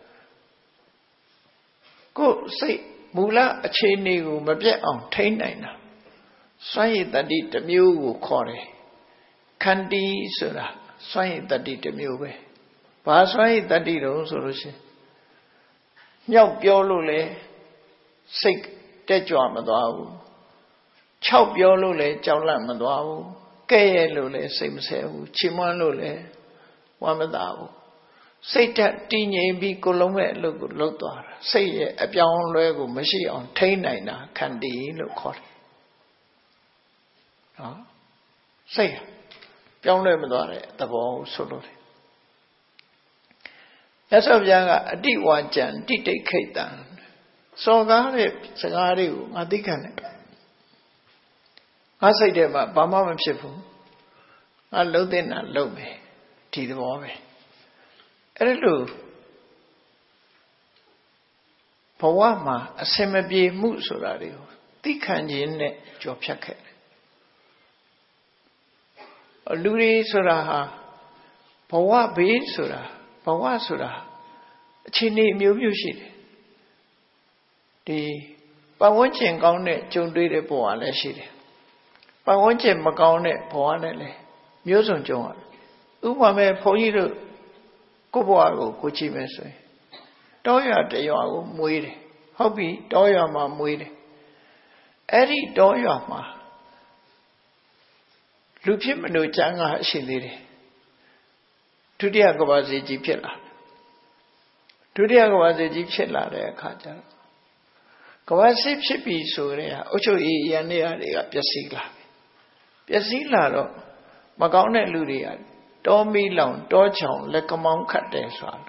ကိုယ်စိတ်မူလအခြေအနေကိုမပြတ်အောင်ထိန်းနိုင်တာစွမ်းရည်တတ္တိတစ်မျိုးကိုခေါ်တယ်ခန္တီဆိုတာစွမ်းရည်တတ္တိတစ်မျိုးပဲဘာစွမ်းရည်တတ္တိတုံးဆိုလို့ရှိရင်မြောက်ပြောလို့လေစိတ်တက်ကြွမသွားဘူးခြောက်ပြောလို့လေကြောက်လန့်မသွားဘူးကဲ့ရဲ့လို့လေစိတ်မဆဲဘူးချီးမွမ်းလို့လေဝမ်းမသာဘူးစိတ်ဓာတ်တည်ငြိမ်ပြီးကိုယ်လုံးမဲ့အလုပ်ကိုလုပ်သွားတာစိတ်ရဲ့အပြောင်းအလဲကိုမရှိအောင်ထိန်းနိုင်တာခန္တီလို့ခေါ်တယ်နော်စိတ်ပြောင်းလဲမသွားတဲ့သဘောဆိုလို့တယ်ရသော်ဗျာကအတိဝါကြံတိတိတ်ခိတ်တံစော်ကားတဲ့စကားတွေကိုငါသိခံတယ်ငါစိတ်ထဲမှာဘာမှမဖြစ်ဘူးငါလုံးတဲ့နာလုံးမယ်ဒီသဘောပဲအဲ့လိုဘဝမှာအစင်မပြေမှုဆိုတာတွေကိုသိခံခြင်းနဲ့ကြော်ဖြတ်ခဲ့တယ်လူတွေဆိုတာဟာဘဝဘေးဆိုတာဘဝဆိုတာအခြေအနေအမျိုးမျိုးရှိတယ်ဒီပတ်ဝန်းကျင်ကောင်းတဲ့ကြုံတွေ့တဲ့ဘဝလည်းရှိတယ်ပတ်ဝန်းကျင်မကောင်းတဲ့ဘဝနဲ့လည်းမျိုးစုံကြုံရတယ်ဥပမာဘုန်းကြီးတို့ကိုယ့်ဘဝကိုကိုကြည့်မယ်ဆိုရင်တောရွာတရွာကိုမွေးတယ်ဟုတ်ပြီတောရွာမှာမွေးတယ်အဲ့ဒီတောရွာမှာလူဖြစ်မလို့ကျမ်းစာရှိသေးတယ်ဒုတိယကမ္ဘာစစ်ကြီးဖြစ်လာဒုတိယကမ္ဘာစစ်ကြီးဖြစ်လာတဲ့အခါကျတော့ကမ္ဘာစစ်ဖြစ်ပြီဆိုရင်အုတ်ချုပ်ရေးရန်နေရတွေကပျက်စီးလာပျက်စီးလာတော့မကောင်းတဲ့လူတွေကတောမီလောင်တောချောင်လက်ကမောင်းခတ်တယ်ဆိုတာ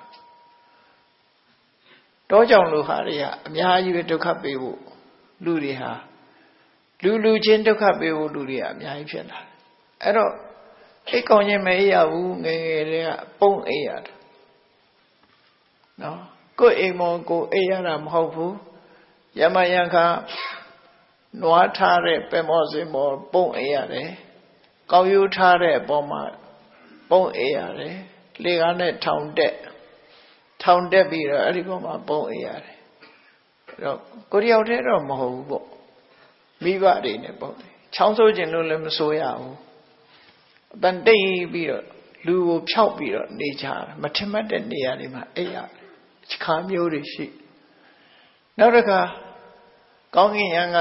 တောချောင်လူဟာတွေကအများကြီးပဲဒုက္ခပေးဖို့လူတွေဟာလူလူချင်းဒုက္ခပေးဖို့လူတွေကအများကြီးဖြစ်လာတယ်အဲ့တော့အိတ်ကောင်းခြင်းမအေးရဘူးငယ်ငယ်တွေကပုံအေးရတယ်နော်ကိုယ်အိမ်မောကိုအေးရတာမဟုတ်ဘူးယမယံခါနွားထားတဲ့ပဲမောစင်မောပုံအေးရတယ်ကောက်ယူထားတဲ့အပေါ်မှာပုံအေးရတယ်လေကားနဲ့ထောင်တက်ထောင်တက်ပြီးတော့အဲ့ဒီပေါ်မှာပုံအေးရတယ်အဲ့တော့ကိုတယောက်တည်းတော့မဟုတ်ဘူးပေါ့မိဘတွေနဲ့ပုံတယ်ချောင်းဆိုးခြင်းလို့လည်းမဆိုရဘူးအတန်တိတ်ပြီးတော့လူကိုဖြောက်ပြီးတော့နေကြတယ်မထင်မှတ်တဲ့နေရာတွေမှာအိပ်ရတယ်အခါမျိုးတွေရှိနောက်တစ်ခါကောင်းကင်ယံက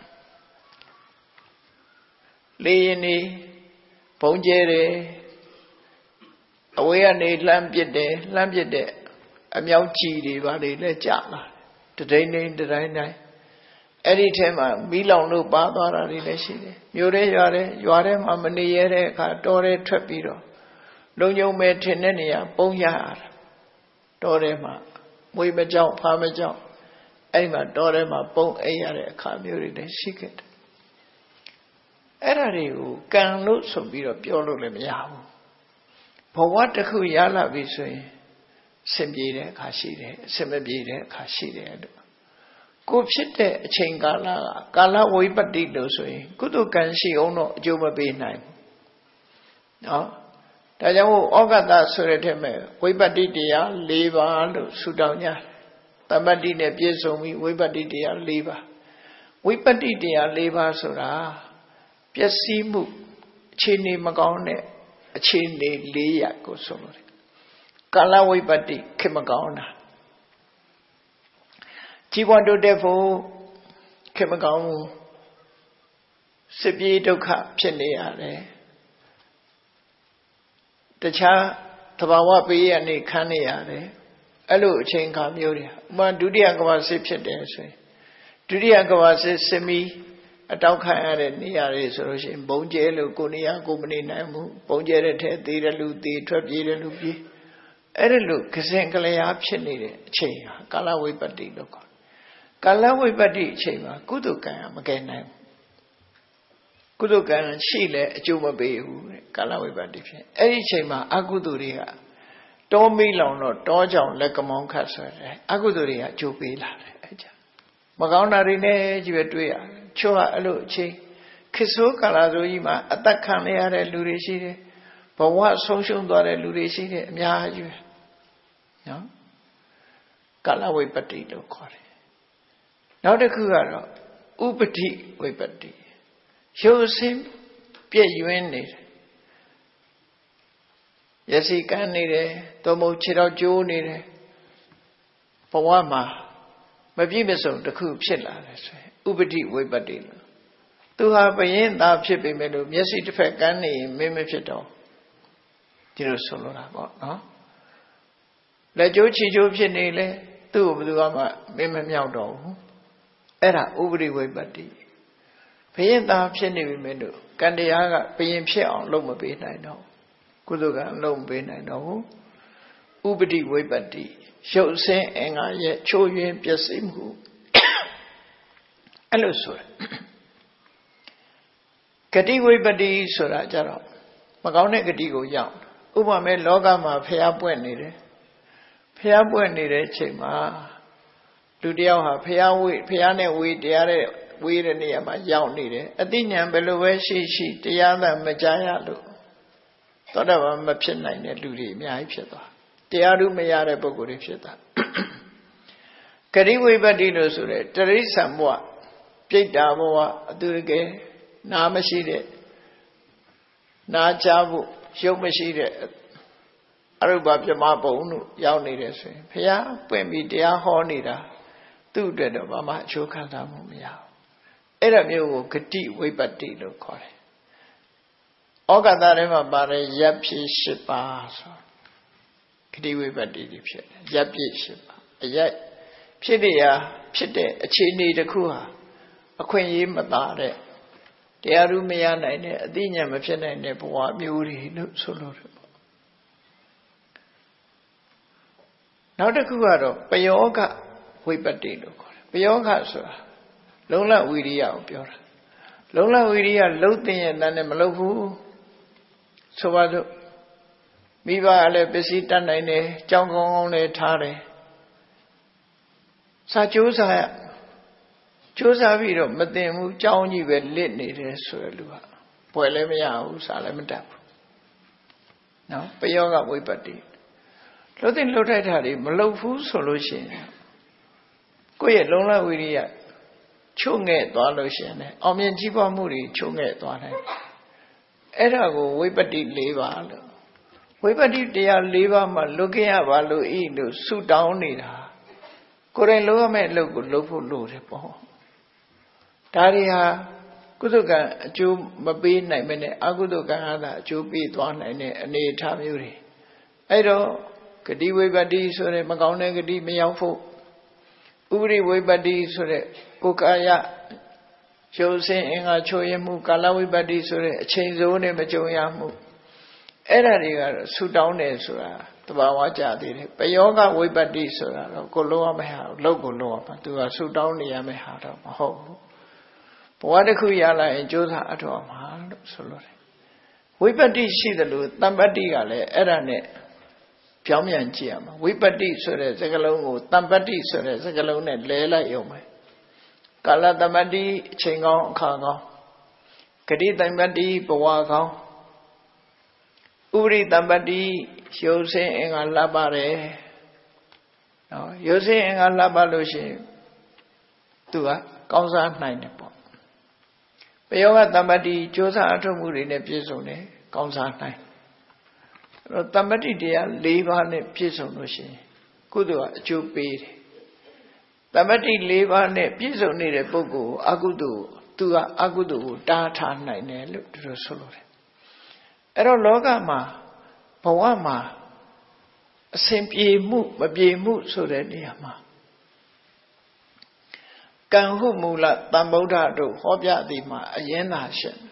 လေရင်နေဘုံကျဲတယ်အဝေးကနေလှမ်းပစ်တယ်လှမ်းပစ်တဲ့အမြောက်ကြီးတွေဘာတွေလဲကြာလာတဒိန်ဒိန်တတိုင်းတိုင်းအဲ့ဒီထဲမှာမီးလောင်လို့ပါသွားတာတွေလည်းရှိတယ်မြို့ထဲရွာထဲရွာထဲမှာမနေရတဲ့အခါတောထဲထွက်ပြီးတော့လုံုံမဲ့ထင်တဲ့နေရာပုံရရတာတောထဲမှာမွေးမကြောက်ဖားမကြောက်အဲ့မှာတောထဲမှာပုံအိပ်ရတဲ့အခါမျိုးတွေလည်းရှိခဲ့တယ်အဲ့ဒါတွေကိုကံလို့ဆိုပြီးတော့ပြောလို့လည်းမရဘူးဘဝတစ်ခုရလာပြီဆိုရင်အဆင်ပြေတဲ့အခါရှိတယ်အဆင်မပြေတဲ့အခါရှိတယ်လို့ကိုဖြစ်တဲ့အချိန်ကာလကကာလဝိပတ္တိလို့ဆိုရင်ကုသကံရှိအောင်တော့အကျိုးမပေးနိုင်ဘူးနော်ဒါကြောင့်မို့ဩဃတဆိုတဲ့ထဲမှာဝိပတ္တိတရား၄ပါးလို့ဆုတောင်းကြတယ်တမ္ပတ္တိနဲ့ပြည့်စုံပြီးဝိပတ္တိတရား၄ပါးဝိပတ္တိတရား၄ပါးဆိုတာပျက်စီးမှုအခြေအနေမကောင်းတဲ့အခြေအနေ၄ရပ်ကိုဆိုလို့တယ်ကာလဝိပတ္တိခေမကောင်းတာကြီးပွားတိုးတက်ဖို့ခေမကောင်းဘူးစစ်ပြေးဒုက္ခဖြစ်နေရတယ်တခြားသဘာဝပေးရနေခံနေရတယ်အဲ့လိုအချိန်ခါမျိုးတွေဥပမာဒုတိယကမ္ဘာစစ်ဖြစ်တယ်ဆိုရင်ဒုတိယကမ္ဘာစစ်စစ်မီအတောက်ခံရတဲ့နေရာတွေဆိုလို့ရှိရင်ဘုံကျဲလို့ကိုနေရာကိုမနေနိုင်ဘူးဘုံကျဲတဲ့ထဲသေးတယ်လူသေးထွက်ပြေးတယ်လူပြေးအဲ့ဒါလို့ကစင်ကလျာဖြစ်နေတဲ့အချိန်ဟာကာလဝိပတ္တိလို့ခေါ်ကာလဝိပတ္တိအချိန်မှာကုသကံမကယ်နိုင်ဘူးကုသကံရှိလဲအကျိုးမပေးဘူးတဲ့ကာလဝိပတ္တိဖြစ်အဲ့ဒီအချိန်မှာအကုသိုလ်တွေကတောမိလောင်တော့တောကြောင်လက်ကမောင်းခတ်ဆိုတဲ့အကုသိုလ်တွေကအကျိုးပေးလာတယ်အဲ့ကြမကောင်းတာတွေနဲ့ကြီးပဲတွေးရတယ်ချို့ကအဲ့လိုအချိန်ခေတ်ဆိုးကာလဆိုကြီးမှာအသက်ခံရတဲ့လူတွေရှိတယ်ဘဝဆုံးရှုံးသွားတဲ့လူတွေရှိတယ်အများကြီးပဲနော်ကာလဝိပတ္တိလို့ခေါ်တယ်နောက်တစ်ခုကတော့ဥပတိဝိပတ္တိရုပ်ဆင်းပြည့်ယွင်းနေတယ်ရစီကန်းနေတယ်သို့မဟုတ်ခြေထောက်ကျိုးနေတယ်ဘဝမှာမပြည့်မစုံတစ်ခုဖြစ်လာတယ်ဆိုရင်ဥပတိဝိပတ္တိလို့သူဟာဘယင်းသားဖြစ်ပေမဲ့လို့မျက်စိတစ်ဖက်ကန်းနေရင်မင်းမဖြစ်တော့ဒီလိုဆိုလိုတာပေါ့နော်လက်ကျိုးခြေကျိုးဖြစ်နေလေသူ့ကိုဘယ်သူမှမင်းမမြောက်တော့ဘူးအဲ့ဒါဥပတိဝိပတ္တိဘယင်းသားဖြစ်နေပြီမဲ့လို့ကံတရားကဘယင်းဖြစ်အောင်လုပ်မပေးနိုင်တော့ကုသကံလုပ်မပေးနိုင်တော့ဘူးဥပတိဝိပတ္တိရုပ်ဆင်းအင်္ဂါရဲ့ချိုးယွင်းပျက်စီးမှုအဲ့လိုဆိုတယ်ဂတိဝိပတ္တိဆိုတာကြတော့မကောင်းတဲ့ဂတိကိုရောက်ဥပမာလောကမှာဖျားပွက်နေတယ်ဖျားပွက်နေတဲ့အချိန်မှာလူတယောက်ဟာဖျားဝေးဖျားနဲ့ဝေးတရားတဲ့ဝေးတဲ့နေရာမှာရောက်နေတယ်အသိဉာဏ်ဘယ်လိုပဲရှိရှိတရားသာမကြားရလို့သောတာပန်မဖြစ်နိုင်တဲ့လူတွေအများကြီးဖြစ်သွားတရားဓုမရတဲ့ပုဂ္ဂိုလ်တွေဖြစ်သွားဂတိဝိပတ္တိလို့ဆိုတဲ့တရိစ္ဆာန်ဘဝပြိတ္တာဘဝအတူတကယ်နာမရှိတဲ့နာချဖို့ရုပ်မရှိတဲ့အရုပပြမပုံတို့ရောက်နေတယ်ဆိုရင်ဘုရားပွင့်ပြီးတရားဟောနေတာသူ့အတွက်တော့ဘာမှအကျိုးခံစားမှုမရဘူးအဲ့ဒါမျိုးကိုဂတိဝိပတ္တိလို့ခေါ်တယ်ဩဃတထဲမှာပါတဲ့ရပ်ဖြစ်၈ပါးဆိုဂတိဝိပတ္တိတွေဖြစ်တယ်ရပ်ပြည့်၈ပါးအရပ်ဖြစ်တရားဖြစ်တဲ့အခြေအနေတစ်ခုဟာအခွင့်အရေးမသာတဲ့တရားဓုမရနိုင်တဲ့အသိဉာဏ်မဖြစ်နိုင်တဲ့ဘဝမျိုးတွေလို့ဆိုလို့တယ်ပေါ့နောက်တစ်ခုကတော့ပယောဂဝိပတ္တိလို့ခေါ်တယ်ပယောဂဆိုတာလုံလဝိရိယကိုပြောတာလုံလဝိရိယလှုပ်တဲ့ရဲ့တန်းနဲ့မလှုပ်ဘူးဆိုပါစို့မိဘကလည်းပစ္စည်းတတ်နိုင်တယ်ကြောင်းကောင်းကောင်းလည်းထားတယ်စာကြိုးစားရကြိုးစားပြီးတော့မတင်ဘူးကြောင်းကြီးပဲလစ်နေတယ်ဆိုရလူကပွဲလည်းမရဘူးစာလည်းမတတ်ဘူးနော်ပယောဂဝိပတ္တိလှုပ်တဲ့လှုပ်ထိုက်တာတွေမလှုပ်ဘူးဆိုလို့ရှိရင်ကိုယ့်ရဲ့လုံလဝိရိယချုံငဲ့သွားလို့ရှိရင်အောင်မြင်ကြီးပွားမှုတွေချုံငဲ့သွားတယ်အဲ့ဒါကိုဝိပတ္တိ၄ပါးလို့ဝိပတ္တိတရား၄ပါးမှာလွတ်ခဲ့ရပါလို့ဤလို့ဆုတောင်းနေတာကိုယ်တိုင်လုပ်ရမယ့်အလုပ်ကိုလုပ်ဖို့လိုတယ်ပေါ့ဒါတွေဟာကုသကံအကျိုးမပေးနိုင်မနဲ့အကုသကံဟာအကျိုးပေးသွားနိုင်တဲ့အနေအထားမျိုးတွေအဲ့တော့ဂတိဝိပတ္တိဆိုတဲ့မကောင်းတဲ့ဂတိမရောက်ဖို့ဥပရိဝိပတ္တိဆိုတဲ့ကိုယ်ကာယရုပ်ဆင်းအင်္ဂါချိုးရမှုကာလဝိပတ္တိဆိုတဲ့အချိန်စိုးနဲ့မကြုံရမှုအဲ့ဒါတွေကတော့ဆူတောင်းတယ်ဆိုတာတဘာဝကြသေးတယ်ပယောဂဝိပတ္တိဆိုတာတော့ကိုလုံးရမယ့်ဟာလောက်ကိုလုံးရမှာသူကဆူတောင်းနေရမယ့်ဟာတော့မဟုတ်ဘူးဘဝတစ်ခုရလာရင်ကြိုးစားအထောက်မှာလို့ဆိုလို့တယ်ဝိပတ္တိရှိတယ်လို့တမ္ပတ္တိကလည်းအဲ့ဒါနဲ့ပြောင်းပြန်ကြည့်ရမှာဝိပတ္တိဆိုတဲ့စကားလုံးကိုတမ္ပတ္တိဆိုတဲ့စကားလုံးနဲ့လဲလိုက်ရုံပဲကာလတမ္ပတ္တိအချိန်ကောင်းအခါကောင်းဂတိတမ္ပတ္တိဘဝကောင်းဥပရိတမ္ပတ္တိရုပ်ဆင်းအင်္ဂါလှပတယ်နော်ရုပ်ဆင်းအင်္ဂါလှပလို့ရှိရင်သူကကောင်းစားနိုင်တယ်ပေါ့ပယောဂတမ္ပတ္တိကြိုးစားအထောက်မှုတွေနဲ့ပြည့်စုံတယ်ကောင်းစားနိုင်အဲ့တော့တမ္ပတ္တိတရား၄ပါးနဲ့ပြည့်စုံလို့ရှိရင်ကုသိုလ်ကအကျိုးပေးတယ်တမ္ပတ္တိ၄ပါးနဲ့ပြည့်စုံနေတဲ့ပုဂ္ဂိုလ်အကုသိုလ်သူကအကုသိုလ်ကိုတားထားနိုင်တယ်လို့သူတို့ဆိုလို့တယ်အဲ့တော့လောကမှာဘဝမှာအစဉ်ပြေမှုမပြေမှုဆိုတဲ့နေရာမှာက Can who mula tamboda do hobya di ma a yenashin.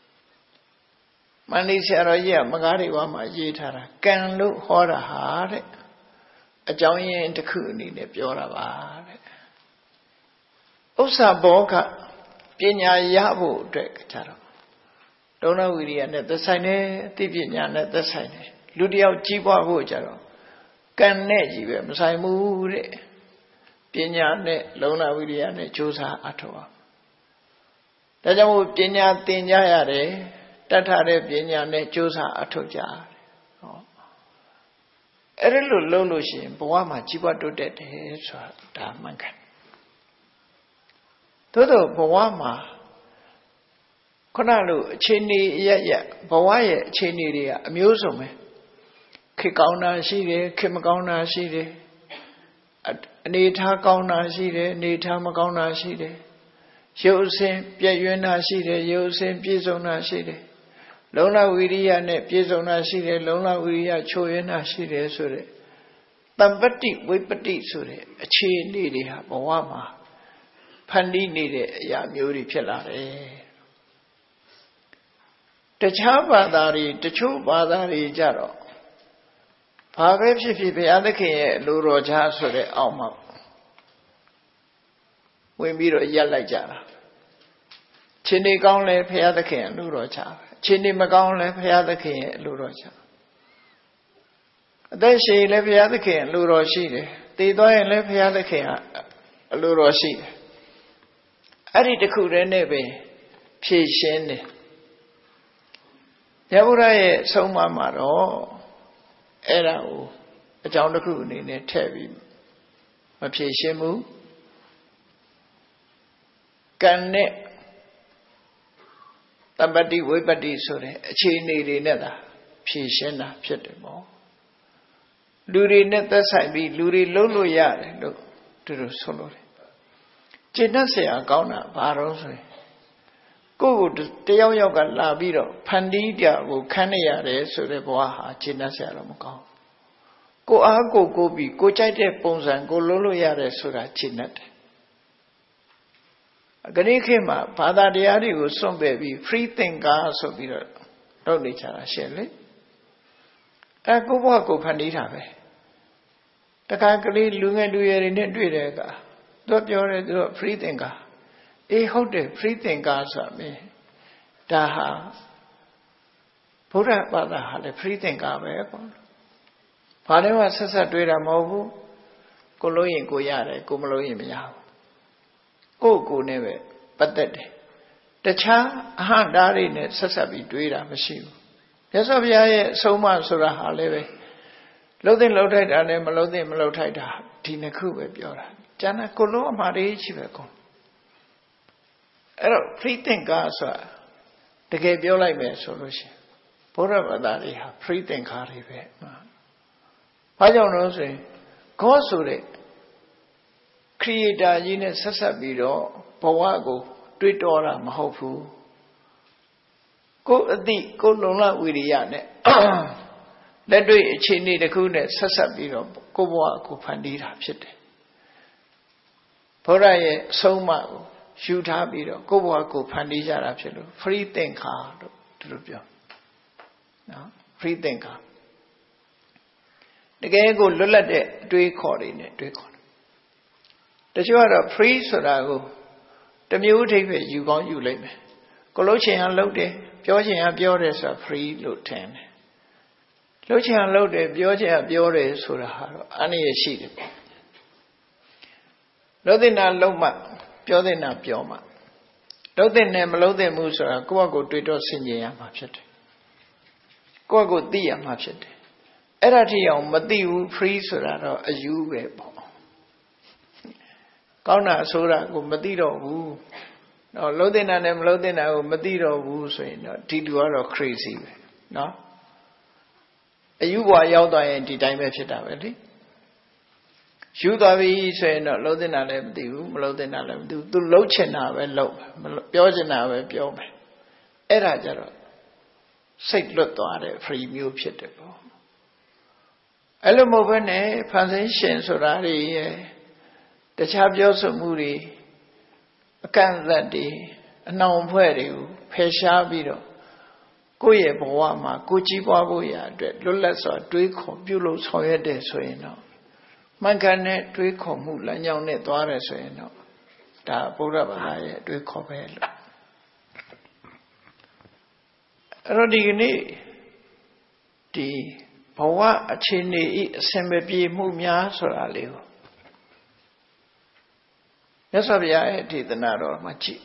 Manisha Magari Wama Yitara can look horror hard a giant cooney ne Piora. Osa Boka Pinya Yabu Drek Taro. Dona William at the Sine, Tipian at the Sine. Ludio Chiba Vojaro. Can Neji, Masai Moore. Pinya ne Lona William Chosa Atoa. Tajamu Pinya Tinyare. Tatare Pinya ne Chosa Atoja. Erelu Lolushi, Boama Chiba do dead heads or Damankan. Todo Boama Konalu, Chini Yaya, Bawaya, Chini, Amusome. Kikauna Sire, Kimakauna Sire, Nita Kauna Sire, Nita Makauna Sire, Yosin, Piayuna Sire, Yosin, Pizona Sire. Lona Wiria ne Pizona Sire, Lona Wiria Choyana Sire Sure. Tambati, Wipati Sure, a chain needy, Bawama. Pandi needed ya Muri Pilare. The Chabadari, the Chubadari Jaro. Pagab Shifi Piadake, Luro Jasure Alma. We meet a yellow jara. Chini Gonle Piadake, Luro Char. Chini Magonle Piadake, Luro Char. Then she left Piadake, Luro Shide. They don't left Piadake, Luro Shide. Ari the Kurenebe, Pishin. Yabura Soma Maro, Erao, a John the Coon in a Tevi, a Pishimu, Gane, Tambadi Wibadi Sore, a Chini Nether, Pishena, Pietamo. Luri Nether Sabi, Luri Lolo Yard, look to the solo. Chinasea Gauna, Baros. Go to Teo Yoga Labiro, Pandidia, go Canaya, so the Boaha, Chinasea Ramco. Go a go go be, go chite bones and go lolo yare so that chinat. Ganikema, Pada Diari was some baby, free thinker, so be don't need a shelley. A go walk up Pandita. The Kakali Lunga do your in a Don't you free thinker? A hold the free thinkers at me. Daha Pura Bada had a free thinker. Padeva says a Dura Mobu, Koloin Goyare, Gomoloim Yao. Oh, go never, but that the cha, a hand in it, Sasabi, Duira, Machine. Yes, of Yaya, so much so that Haleve. Loading loaded and a melody melodied Tina Kuba Biora. Jana Kolo Mari Chivaco. Ero, free thinker, sir. The gay Biola me solution. Pura Badari, free thinker. I don't know, say, Gosure Creator Yine Sasabido, Pawago, Twitora Mahofu. Go at the go Lola Widiane. Let do it, Chini the Kune Sasabido, Goboa Pandita Pit. Poraye Soma, shoot habido, Goboa Pandija Rapsilo, free thinker to the Pio. No, free thinker. The gay go Lula de Dui coordinate, Dui coordinate. The you are a priest or I go. The mutate you go, you lay me. Colochian and loaded, Georgian and Biores are free lieutenant. Lochian and loaded, Georgian and Biores for a harrow, any a sheet. Lodina Loma, Biodina Bioma. Lodin Melode Musa, go go to it or Sinia Machete. Go go dear Machete. Erati on Madiu priest or a you web. Kauna Sura go Madiro woo. No, Lodina and Lodina Madiro woo say no, Tiduaro crazy. No? You are Yoda and Tidimachita. Shudavi say no, Lodina lem do, Lodina lem do, do Lochena and Lo, Piojana and Piome. Erajaro. Say Loto free meal pitable. Elomovene, Pansin Sorari. The Chabjos of Moody, အကန့်အသတ်တွေအနှောင်အဖွဲ့တွေကိုဖယ်ရှားပြီးတော့ကိုယ့်ရဲ့ဘဝမှာကိုကြီးပွားဖို့ရအတွက်လွတ်လပ်စွာတွေးခေါ်ပြုလုပ်ဆောင်ရွက်တယ်ဆိုရင်တော့မှန်ကန်တဲ့တွေးခေါ်မှုလမ်းကြောင်းနဲ့သွားတယ်ဆိုရင်တော့ဒါဗုဒ္ဓဘာသာရဲ့တွေးခေါ်ပဲလို့အဲ့တော့ဒီကနေ့ဒီဘဝအခြေအနေဤအစင်မပြေမှုများဆိုတာလေးကိုမြတ်စွာဘုရားရဲ့ဒေသနာတော်မှာကြည့်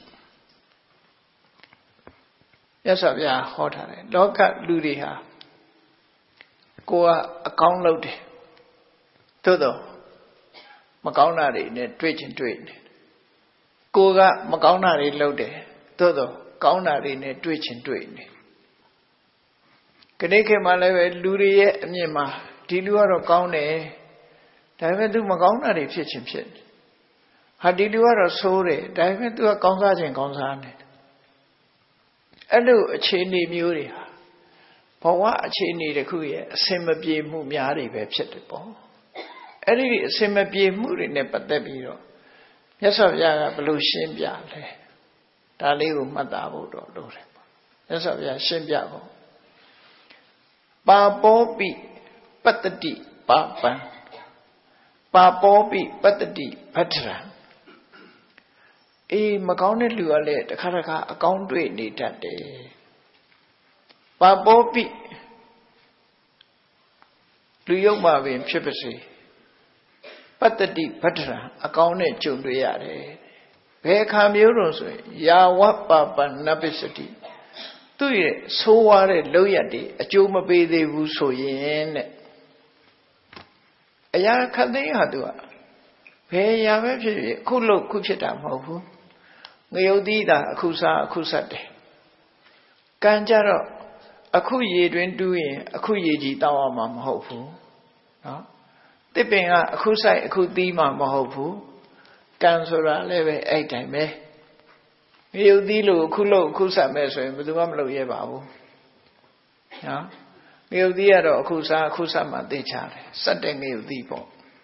မြတ်စွာဘုရားဟောထားတယ်လောကလူတွေဟာကိုယ်ကအကောင်းလုပ်တယ်သို့တော့မကောင်းတာတွေနဲ့တွေ့ချင်းတွေ့နေကိုယ်ကမကောင်းတာတွေလုပ်တယ်သို့တော့ကောင်းတာတွေနဲ့တွေ့ချင်းတွေ့နေခဏခေတ်မှလည်းပဲလူတွေရဲ့အမြင်မှာဒီလူကတော့ကောင်းတယ်ဒါပေမဲ့သူမကောင်းတာတွေဖြစ်ချင်းဖြစ်နေဟာဒီလူကတော့ဆိုးတယ်ဒါပေမဲ့သူကကောင်းစားခြင်းကောင်းစားနေအဲ့လိုအခြေအနေမျိုးတွေဟာဘဝအခြေအနေတစ်ခုရဲ့အစင်မပြေမှုများတွေပဲဖြစ်တယ်ပေါ့အဲ့ဒီအစင်မပြေမှုတွေနဲ့ပတ်သက်ပြီးတော့မြတ်စွာဘုရားကဘယ်လိုရှင်းပြလဲဒါလေးကိုမှတ်သားဖို့တော့လိုတယ်ပေါ့မြတ်စွာဘုရားရှင်းပြဖို့ပါပောပိပတ္တိပါပံပါပောပိပတ္တိဗတ္ထရံအေးမကောင်းတဲ့လူကလည်းတစ်ခါတစ်ခါအကောင်းတွေ့နေတတ်တယ်ပါပောပိလူယုတ်မှာပင်ဖြစ်ပါစေပတ္တိဗတ္ထရံအကောင်းနဲ့ကြုံတွေ့ရတယ်ဘယ်အခါမျိုးတော့ဆိုရင်ယာဝပပနပစ္စတိသူ့ရဲ့ဆိုးဝါးတဲ့လောက်ရတွေအကျိုးမပေးသေးဘူးဆိုရင်တဲ့အရာခတ်သိမ်းဟာသူကဘယ်အရာပဲဖြစ်ဖြစ်အခုလို့ခုဖြစ်တာမဟုတ်ဘူးငရုတ်သီးတာအခုစားအခုဆက်တယ်ကံကြတော့အခုရေတွင်တူးရင်အခုရေကြီးတောင်းအောင်မှာမဟုတ်ဘူးနော်တစ်ပင်ကအခုဆိုင်အခုသီးမှာမဟုတ်ဘူးကံဆိုတာလည်းပဲအဲ့တိုင်းပဲငရုတ်သီးလို့အခုလို့အခုဆက်မဲ့ဆိုရင်ဘယ်သူမှမလုပ်ရပါဘူးနော်ငရုတ်သီးကတော့အခုစားအခုဆက်မှသိချတယ်စက်တဲ့ငရုတ်သီးပေါ့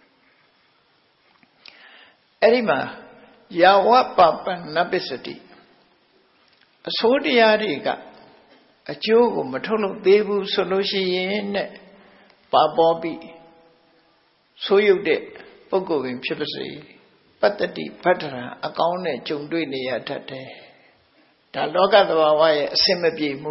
အဲ့ဒီမှာယာဝပပနပစ္စတိအစိုးတရားတွေကအကျိုးကိုမထုတ်လို့သေးဘူးဆိုလို့ရှိရင်နဲ့ပါပောပိဆိုးရုပ်တဲ့ပုဂ္ဂိုလ်ပင်ဖြစ်ပါစေပတ္တိဗတ္ထရံအကောင်းနဲ့ကြုံတွေ့နေရတတ်တယ်ဒါလောကသဘာဝရဲ့အစင်မပြေမှု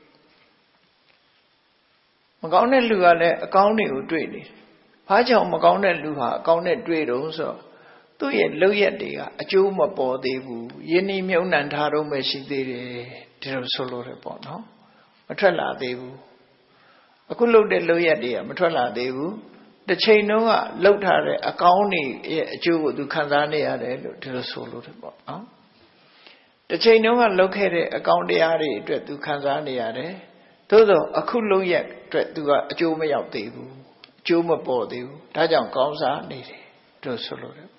မကောင်းတဲ့လူကလည်းအကောင်းတွေကိုတွေ့နေဘာကြောင့်မကောင်းတဲ့လူဟာအကောင်းနဲ့တွေ့တော့ဆိုသူ့ရဲ့လောက်ရက်တွေကအကျိုးမပေါ်သေးဘူးယဉ်ဤမြုံနှံထားတော့မှရှိသေးတယ်ဒီလိုဆိုလို့ရပေါ့နော်မထွက်လာသေးဘူးအခုလှုပ်တဲ့လောက်ရက်တွေကမထွက်လာသေးဘူးတစ်ချိန်လုံးကလှုပ်ထားတဲ့အကောင်းတွေရဲ့အကျိုးကိုသူခံစားနေရတယ်လို့ဒီလိုဆိုလို့ရပေါ့နော်တစ်ချိန်လုံးကလှုပ်ခဲ့တဲ့အကောင်းတရားတွေအတွက်သူခံစားနေရတယ်သို့သောအခုလှုပ်ရက်အတွက်သူကအကျိုးမရောက်သေးဘူးအကျိုးမပေါ်သေးဘူးဒါကြောင့်ကောင်းစားနေတယ်ဒီလိုဆိုလို့ရ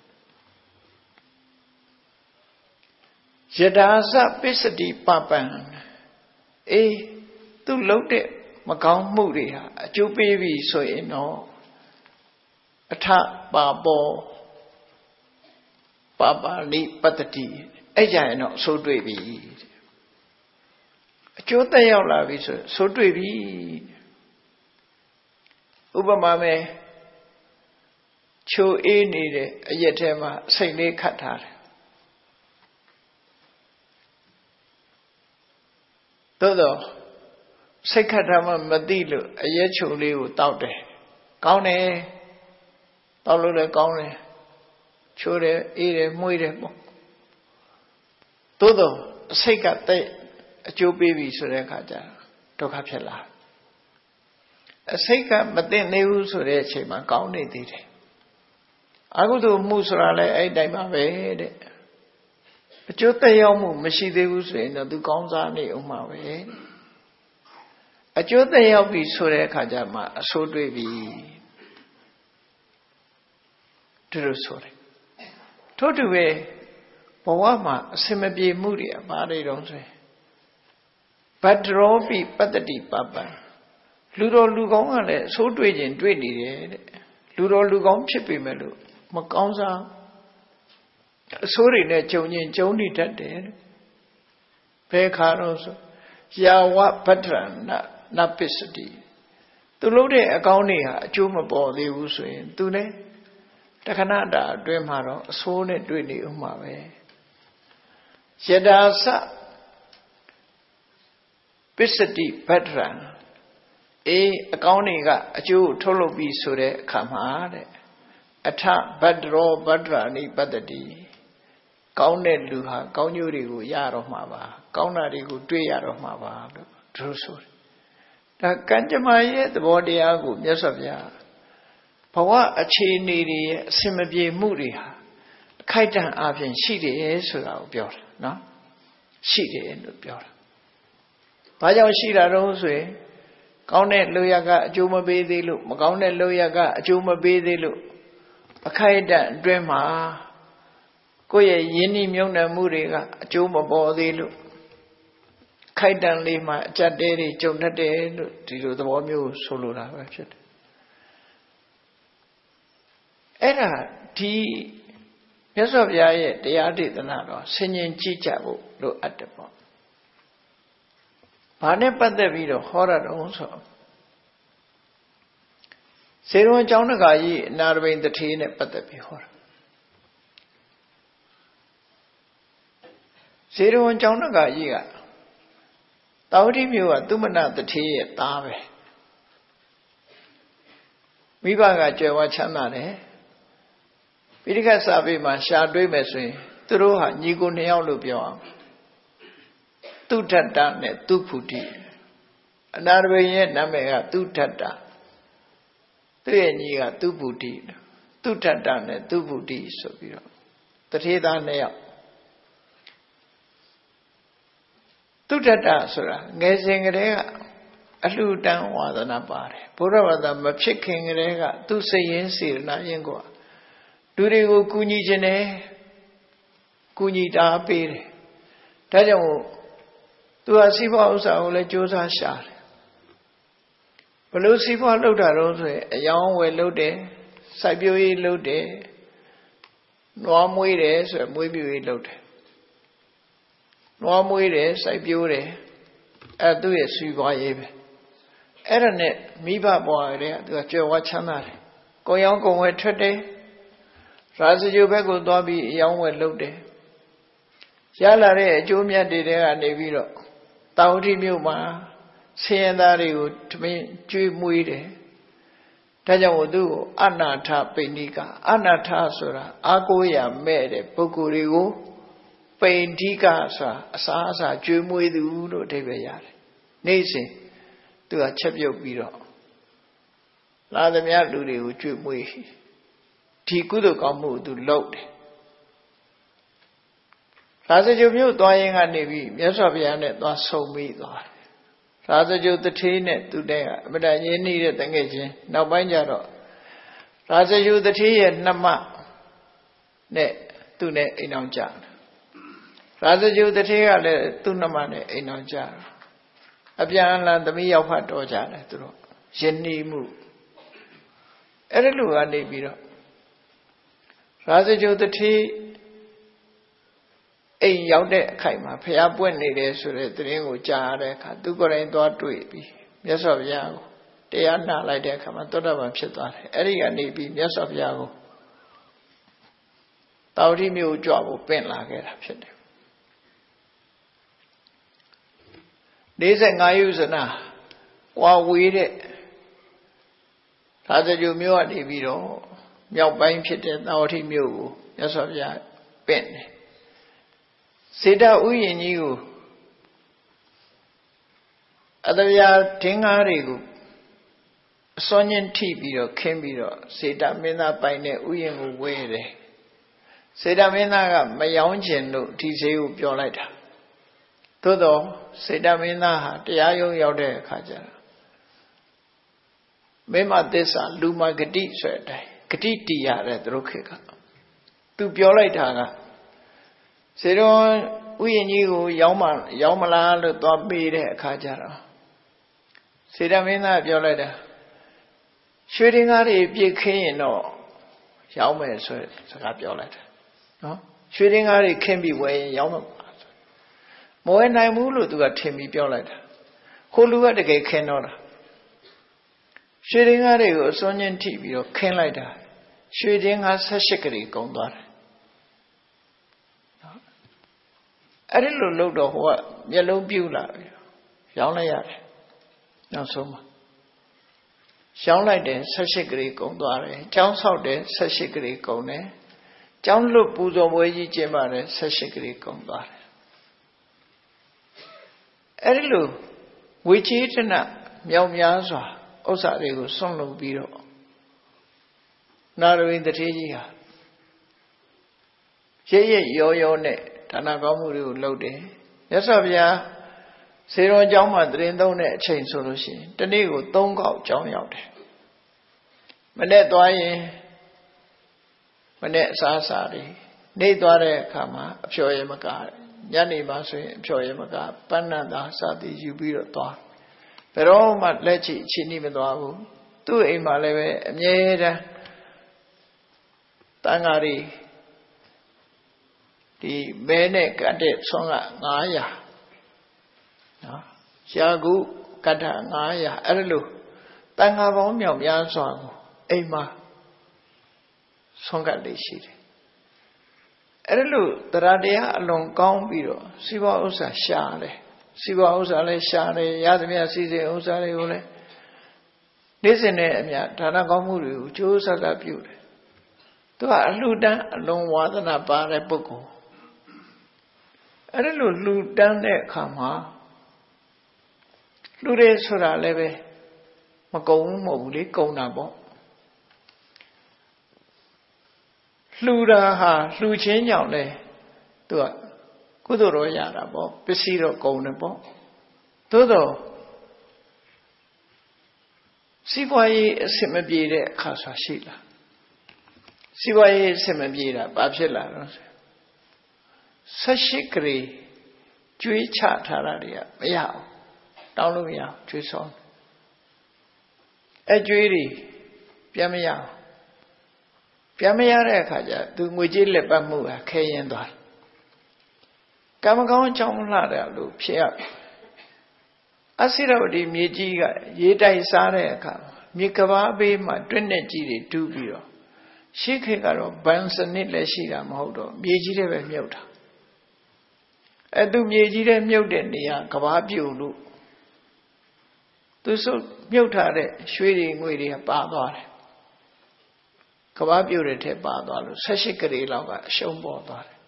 ယဒါစပစ္စတိပပံအေးသူလှုပ်တဲ့မကောင်းမှုတွေဟာအကျိုးပေးပြီဆိုရင်တော့အထပါပောပါပါလိပတ္တိအဲ့ကြရင်တော့ဆိုးတွေ့ပြီအကျိုးသက်ရောက်လာပြီဆိုဆိုးတွေ့ပြီဥပမာမဲ့ချိုအေးနေတဲ့အရက်ထဲမှာစိတ်လေးခတ်ထားတယ်သို့တော့စိတ်ခတ်ထားမှမသိလို့အရက်ချုံလေးကိုတောက်တယ်ကောင်းတယ်တောက်လို့လည်းကောင်းတယ်ချိုးတယ်အေးတယ်မှုေးတယ်ပေါ့သို့တော့စိတ်ကတဲ့အကျိုးပေးပြီဆိုတဲ့အခါကျဒုက္ခဖြစ်လာအစိတ်ကမသိနေဘူးဆိုတဲ့အချိန်မှာကောင်းနေသေးတယ်အကုသိုလ်မှုဆိုတာလည်းအဲ့တိုင်းပါပဲတဲ့အကျိုးသက်ရောက်မှုမရှိသေးဘူးဆိုရင်တော့သူကောင်းစားနေအောင်မှာပဲအကျိုးသက်ရောက်ပြီဆိုတဲ့အခါကျမှအဆိုးတွေ့ပြီဒီလိုဆိုတယ်ထို့တူပဲဘဝမှာအစင်မပြေမှုတွေအပါတွေတုံးဆိုရင်ဗတ္တရောပိပတ္တိပပံလူတော်လူကောင်းကလည်းအဆိုးတွေ့ခြင်းတွေ့နေတယ်တဲ့လူတော်လူကောင်းဖြစ်ပေမဲ့လို့မကောင်းစားအဆိုးတွေနဲ့ကြုံရင်ကြုံနေတတ်တယ်ဘယ်ခါတော့ဆိုယာဝဗတ္ထရဏနပစ္စတိသူလုပ်တဲ့အကောင်းတွေဟာအကျိုးမပေါ်သေးဘူးဆိုရင်သူလည်းတခဏတာအတွင်းမှာတော့အဆိုးနဲ့တွေ့နေဥမှာပဲယဒါစပစ္စတိဗတ္ထရံအေးအကောင်းတွေကအကျိုးထုတ်လုပ်ပြီးဆိုတဲ့အခါမှာတဲ့အထဗတ္တရောဗတ္ထရာနိပတ္တိကောင်းတဲ့လူဟာကောင်းကျိုးတွေကိုရတော့မှာပါကောင်းတာတွေကိုတွေ့ရတော့မှာပါလို့သူတို့ဆိုတယ်ဒါကံကြမ္မာရဲ့သဘောတရားကိုမြတ်စွာဘုရားဘဝအခြေအနေတွေရဲ့အစင်မပြေမှုတွေဟာအခိုက်အတန့်အပြင်ရှိတယ်ဆိုတာကိုပြောတာနော်ရှိတယ်လို့ပြောတာဘာကြောင့်ရှိတာတော့ဆိုရင်ကောင်းတဲ့လုပ်ရကအကျိုးမပေးသေးလို့မကောင်းတဲ့လုပ်ရကအကျိုးမပေးသေးလို့အခိုက်အတန့်အတွင်းမှာကိုယ့်ရဲ့ယဉ်ဤမြုံနှံမှုတွေကအကျိုးမပေါ်သေးလို့ခိုက်တန်လေးမှာအကြက်တဲတွေကြုံတတ်တယ်လို့ဒီလိုသဘောမျိုးဆိုလိုတာပဲဖြစ်တယ်အဲ့ဒါဒီမြတ်စွာဘုရားရဲ့တရားဒေသနာတော့ဆင်ញင်ကြည့်ကြဖို့လိုအပ်တယ်ပေါ့ဘာနဲ့ပတ်သက်ပြီးတော့ဟောရတော့ဆိုဇေရဝံကျောင်းတကာကြီးအနာရဘိန်တထေးနဲ့ပတ်သက်ပြီးဟောတာဇေရဝံကျောင်းတကာကြီးကတာဝတိမြို့ကသုမနတထေးရဲ့သားပဲမိဘကကြွယ်ဝချမ်းသာတယ်ပိဋကတ်စာပေမှာရှာတွေးမယ်ဆိုရင်သူတို့ဟာညီကိုနှစ်ယောက်လို့ပြောအောင်သူထတ္တနဲ့သူဖုတိအနာရဘိန်ရဲ့နာမည်ကသူထတ္တသူ့ရဲ့ညီကသူဖုတိသူထတ္တနဲ့သူဖုတိဆိုပြီးတော့တထေးသားနှစ်ယောက်သူထတ္တဆိုတာငယ်စဉ်ကတည်းကအလှူဒန်းဝါဒနာပါတယ်ဘုရားဘာသာမဖြစ်ခင်ကတည်းကသူစိတ်ရင်းစေတနာရင်းကိုလူတွေကိုကူညီခြင်းနဲ့ကူညီတာပေးတယ်ဒါကြောင့်သူဟာစီးပွားဥစ္စာကိုလည်းစ조사ရှာတယ်ဘလို့စီးပွားလုပ်တာတော့ဆိုရင်အယောင်းဝယ်လုပ်တယ်စိုက်ပျိုးရေးလုပ်တယ်နွားမွေးတယ်ဆိုရင်မွေးပြူရေးလုပ်တယ်နွားမွေးတယ်စိုက်ပျိုးတယ်အဲသူ့ရဲ့စီးပွားရေးပဲအဲ့ဒါနဲ့မိဘဘွားတွေကသူကကြွယ်ဝချမ်းသာတယ်ကိုယ်ရောင်းကိုယ်ဝယ်ထွက်တယ်ရာဇဂိုဘက်ကိုသွားပြီးအယောင်းဝယ်လုပ်တယ်ရလာတဲ့အကျိုးမြတ်တွေကနေပြီးတော့တာဝတိမြို့မှာဆင်းရဲသားတွေကိုထမင်းကျွေးမွေးတယ်ဒါကြောင့်သူ့ကိုအနာထပိဏိကအနာထဆိုတာအာကိုရမဲ့တဲ့ပုဂ္ဂိုလ်တွေကိုပိဏိကဆိုတာအစားအစာကျွေးမွေးသူလို့အဓိပ္ပာယ်ရတယ်နေ့စဉ်သူကချက်ပြုတ်ပြီးတော့လာသမျှလူတွေကိုကျွေးမွေးဒီကုသိုလ်ကောင်းမှုသူလုပ်တယ်ရာဇဂိုမြို့သွားရင်ကနေပြီးမြတ်စွာဘုရားနဲ့သွားဆုံပြီးသွားတယ်ရာဇဂိုတထေးနဲ့သူတဲ့ကအမတန်ရင်းနှီးတဲ့တငယ်ချင်းနောက်ပိုင်းကျတော့ရာဇဂိုတထေးရဲ့နှမနဲ့သူနဲ့အိမ်အောင်ကြတယ်ရာဇဂိုတထေးကလည်းသူ့နှမနဲ့အိမ်အောင်ကြတယ်အပြန်အလှန်သမီးရောက်ဖတ်တော်ကြတယ်သူတို့ယဉ်နှီးမှုအဲ့ဒီလိုကနေပြီးတော့ရာဇဂိုတထေးအိမ်ရောက်တဲ့အခိုက်မှာဖျားပွင့်နေတယ်ဆိုတဲ့သတင်းကိုကြားရတဲ့အခါသူကိုယ်တိုင်သွားတွေ့ပြီးမြတ်စွာဘုရားကိုတရားနာလိုက်တဲ့အခါမှာသောတာပန်ဖြစ်သွားတယ်အဲ့ဒီကနေပြီးမြတ်စွာဘုရားကိုတာဝတိမြို့ကြွဖို့ပင့်လာခဲ့တာဖြစ်တယ်၄၅ယုဇနာကွာဝေးတဲ့ရာဇဂိုမြို့ကနေပြီးတော့မြောက်ပိုင်းဖြစ်တဲ့တာဝတိမြို့ကိုမြတ်စွာဘုရားပင့်တယ်စေတဥယျာဉ်ကြီးကိုအတဗျာဒင်္ဂါတွေကိုအစွမ်းချင်းထိပြီးတော့ခင်းပြီးတော့စေတမင်းသားပိုင်တဲ့ဥယျာဉ်ကိုဝဲတယ်စေတမင်းသားကမယောင်းကျင်လို့ဒီဈေးကိုပြောလိုက်တာသို့တော့စေတမင်းသားဟာတရားရုံးရောက်တဲ့အခါကျတော့မေမသစ္စာလူမဂတိဆိုတဲ့အတိုင်းဂတိတည်ရတယ်သူတို့ခေတ်ကသူပြောလိုက်တာကစေတော်ဥယျာဉ်ကြီးကိုရောက်မရောက်မလားလို့သွားပေးတဲ့အခါကျတော့စေတမင်းသားပြောလိုက်တာရွှေဒင်္ဂါတွေပြည့်ခင်းရင်တော့ရောက်မယ်ဆိုတဲ့စကားပြောလိုက်တာနော်ရွှေရင်းကားတွေခင်းပြီးဝယ်ရင်ရောင်းတော့မဝယ်နိုင်ဘူးလို့သူကထင်ပြီးပြောလိုက်တာဟိုလူကတကယ်ခင်းတော့တာရွှေရင်းကားတွေကိုအစွန်းချင်းထိပြီးတော့ခင်းလိုက်တာရွှေရင်းကား၁၈ကလေးကုန်သွားတယ်အဲ့ဒီလိုလုပ်တော့ဟိုကမျက်လုံးပြူလာပြီရောင်းလိုက်ရတယ်နောက်ဆုံးမှာရောင်းလိုက်တယ်၁၈ကလေးကုန်သွားတယ်ကျောင်းဆောက်တယ်၁၈ကလေးကုန်တယ်ကျောင်းလွတ်ပူဇော်ပွဲကြီးကျင်းပါတယ်၁၈ကလေးကုန်သွားတယ်အဲ့ဒီလိုဝေချေတနာမြောက်များစွာဥစ္စာတွေကိုဆွန့်လွတ်ပြီးတော့နာရဝိတထေကြီးဟာရရရောရောနဲ့ဒါနကောင်းမှုတွေကိုလုပ်တယ်မြတ်စွာဘုရားစေတော်ကျောင်းမှာတရင်သုံးတဲ့အချိန်ဆိုလို့ရှိရင်တနေ့ကို၃ခေါက်ကျောင်းရောက်တယ်မနေ့သွားရင်မနေ့အစားအစာတွေနေ့သွားတဲ့အခါမှာအဖျော်ရမကညနေမှာဆိုရင်အဖျော်ရမကပန်းနံသာစသည်ယူပြီးတော့သွားဘယ်တော့မှလက်ချီအချင်းကြီးမသွားဘူးသူ့အိမ်မှာလည်းပဲအမြဲတမ်းတန်ဃာတွေဒီမဲနဲ့ကတ်တဲ့ဆွမ်းက၅ရာနော်ရှားကုကတ္ထ၅ရာအဲ့လိုတန်ဃာပေါင်းမြောက်များစွာကိုအိမ်မှာဆွမ်းကတ်လေးရှိတယ်အဲ့လိုတရားတရားအလွန်ကောင်းပြီးတော့စီးပွားဥစ္စာရှာတယ်စီးပွားဥစ္စာလည်းရှာတယ်ရသမျှစီစဉ်ဥစ္စာတွေကိုလည်းနေ့စဉ်နဲ့အမျှဒါနကောင်းမှုတွေကိုကြိုးစားစားပြုတယ်သူကအလှူဒန်းအလွန်ဝါသနာပါတဲ့ပုဂ္ဂိုလ်အဲ့လိုလှူဒန်းတဲ့အခါမှာလှူတယ်ဆိုတာလည်းပဲမကုန်ဘူးမဟုတ်ဘူးလေကုန်တာပေါ့လှူတာဟာလှူခြင်းကြောင့်လေသူကကုသိုလ်တော့ရတာပေါ့ပစ္စည်းတော့ကုန်တယ်ပေါ့သို့တော့စီးပွားရေးအဆင်မပြေတဲ့အခါဆိုရှိလားစီးပွားရေးအဆင်မပြေတာဘာဖြစ်လာတော့၁၈ကလေးကျွေးချထားတာတွေကမရအောင်တောင်းလို့မရအောင်ကျွေးဆောင်အဲကျွေးတွေပြန်မရအောင်ပြန်မရတဲ့အခါကျသူငွေကြေးလက်ပတ်မှုကခဲရင်သွားတယ်ကံမကောင်းအကြောင်းလှတယ်လို့ဖြစ်ရအစိရဝတီမြေကြီးကရေတိုက်စားတဲ့အခါမြေကဘာဘေးမှာတွင်းနဲ့ကြီးတွေတူးပြီးတော့ရှိခေတ်ကတော့ဘန်စနစ်လည်းရှိတာမဟုတ်တော့မြေကြီးတွေပဲမြုပ်တာအဲသူမြေကြီးတွေမြုပ်တဲ့နေရာကဘာပြုတ်လို့သူစုမြုပ်ထားတဲ့ရွှေတွေငွေတွေကပါသွားတယ်ကဘာပြုတ်တဲ့ထဲပါသွားလို့၁၈ကလေးလောက်ကအရှုံးပေါ်သွားတယ်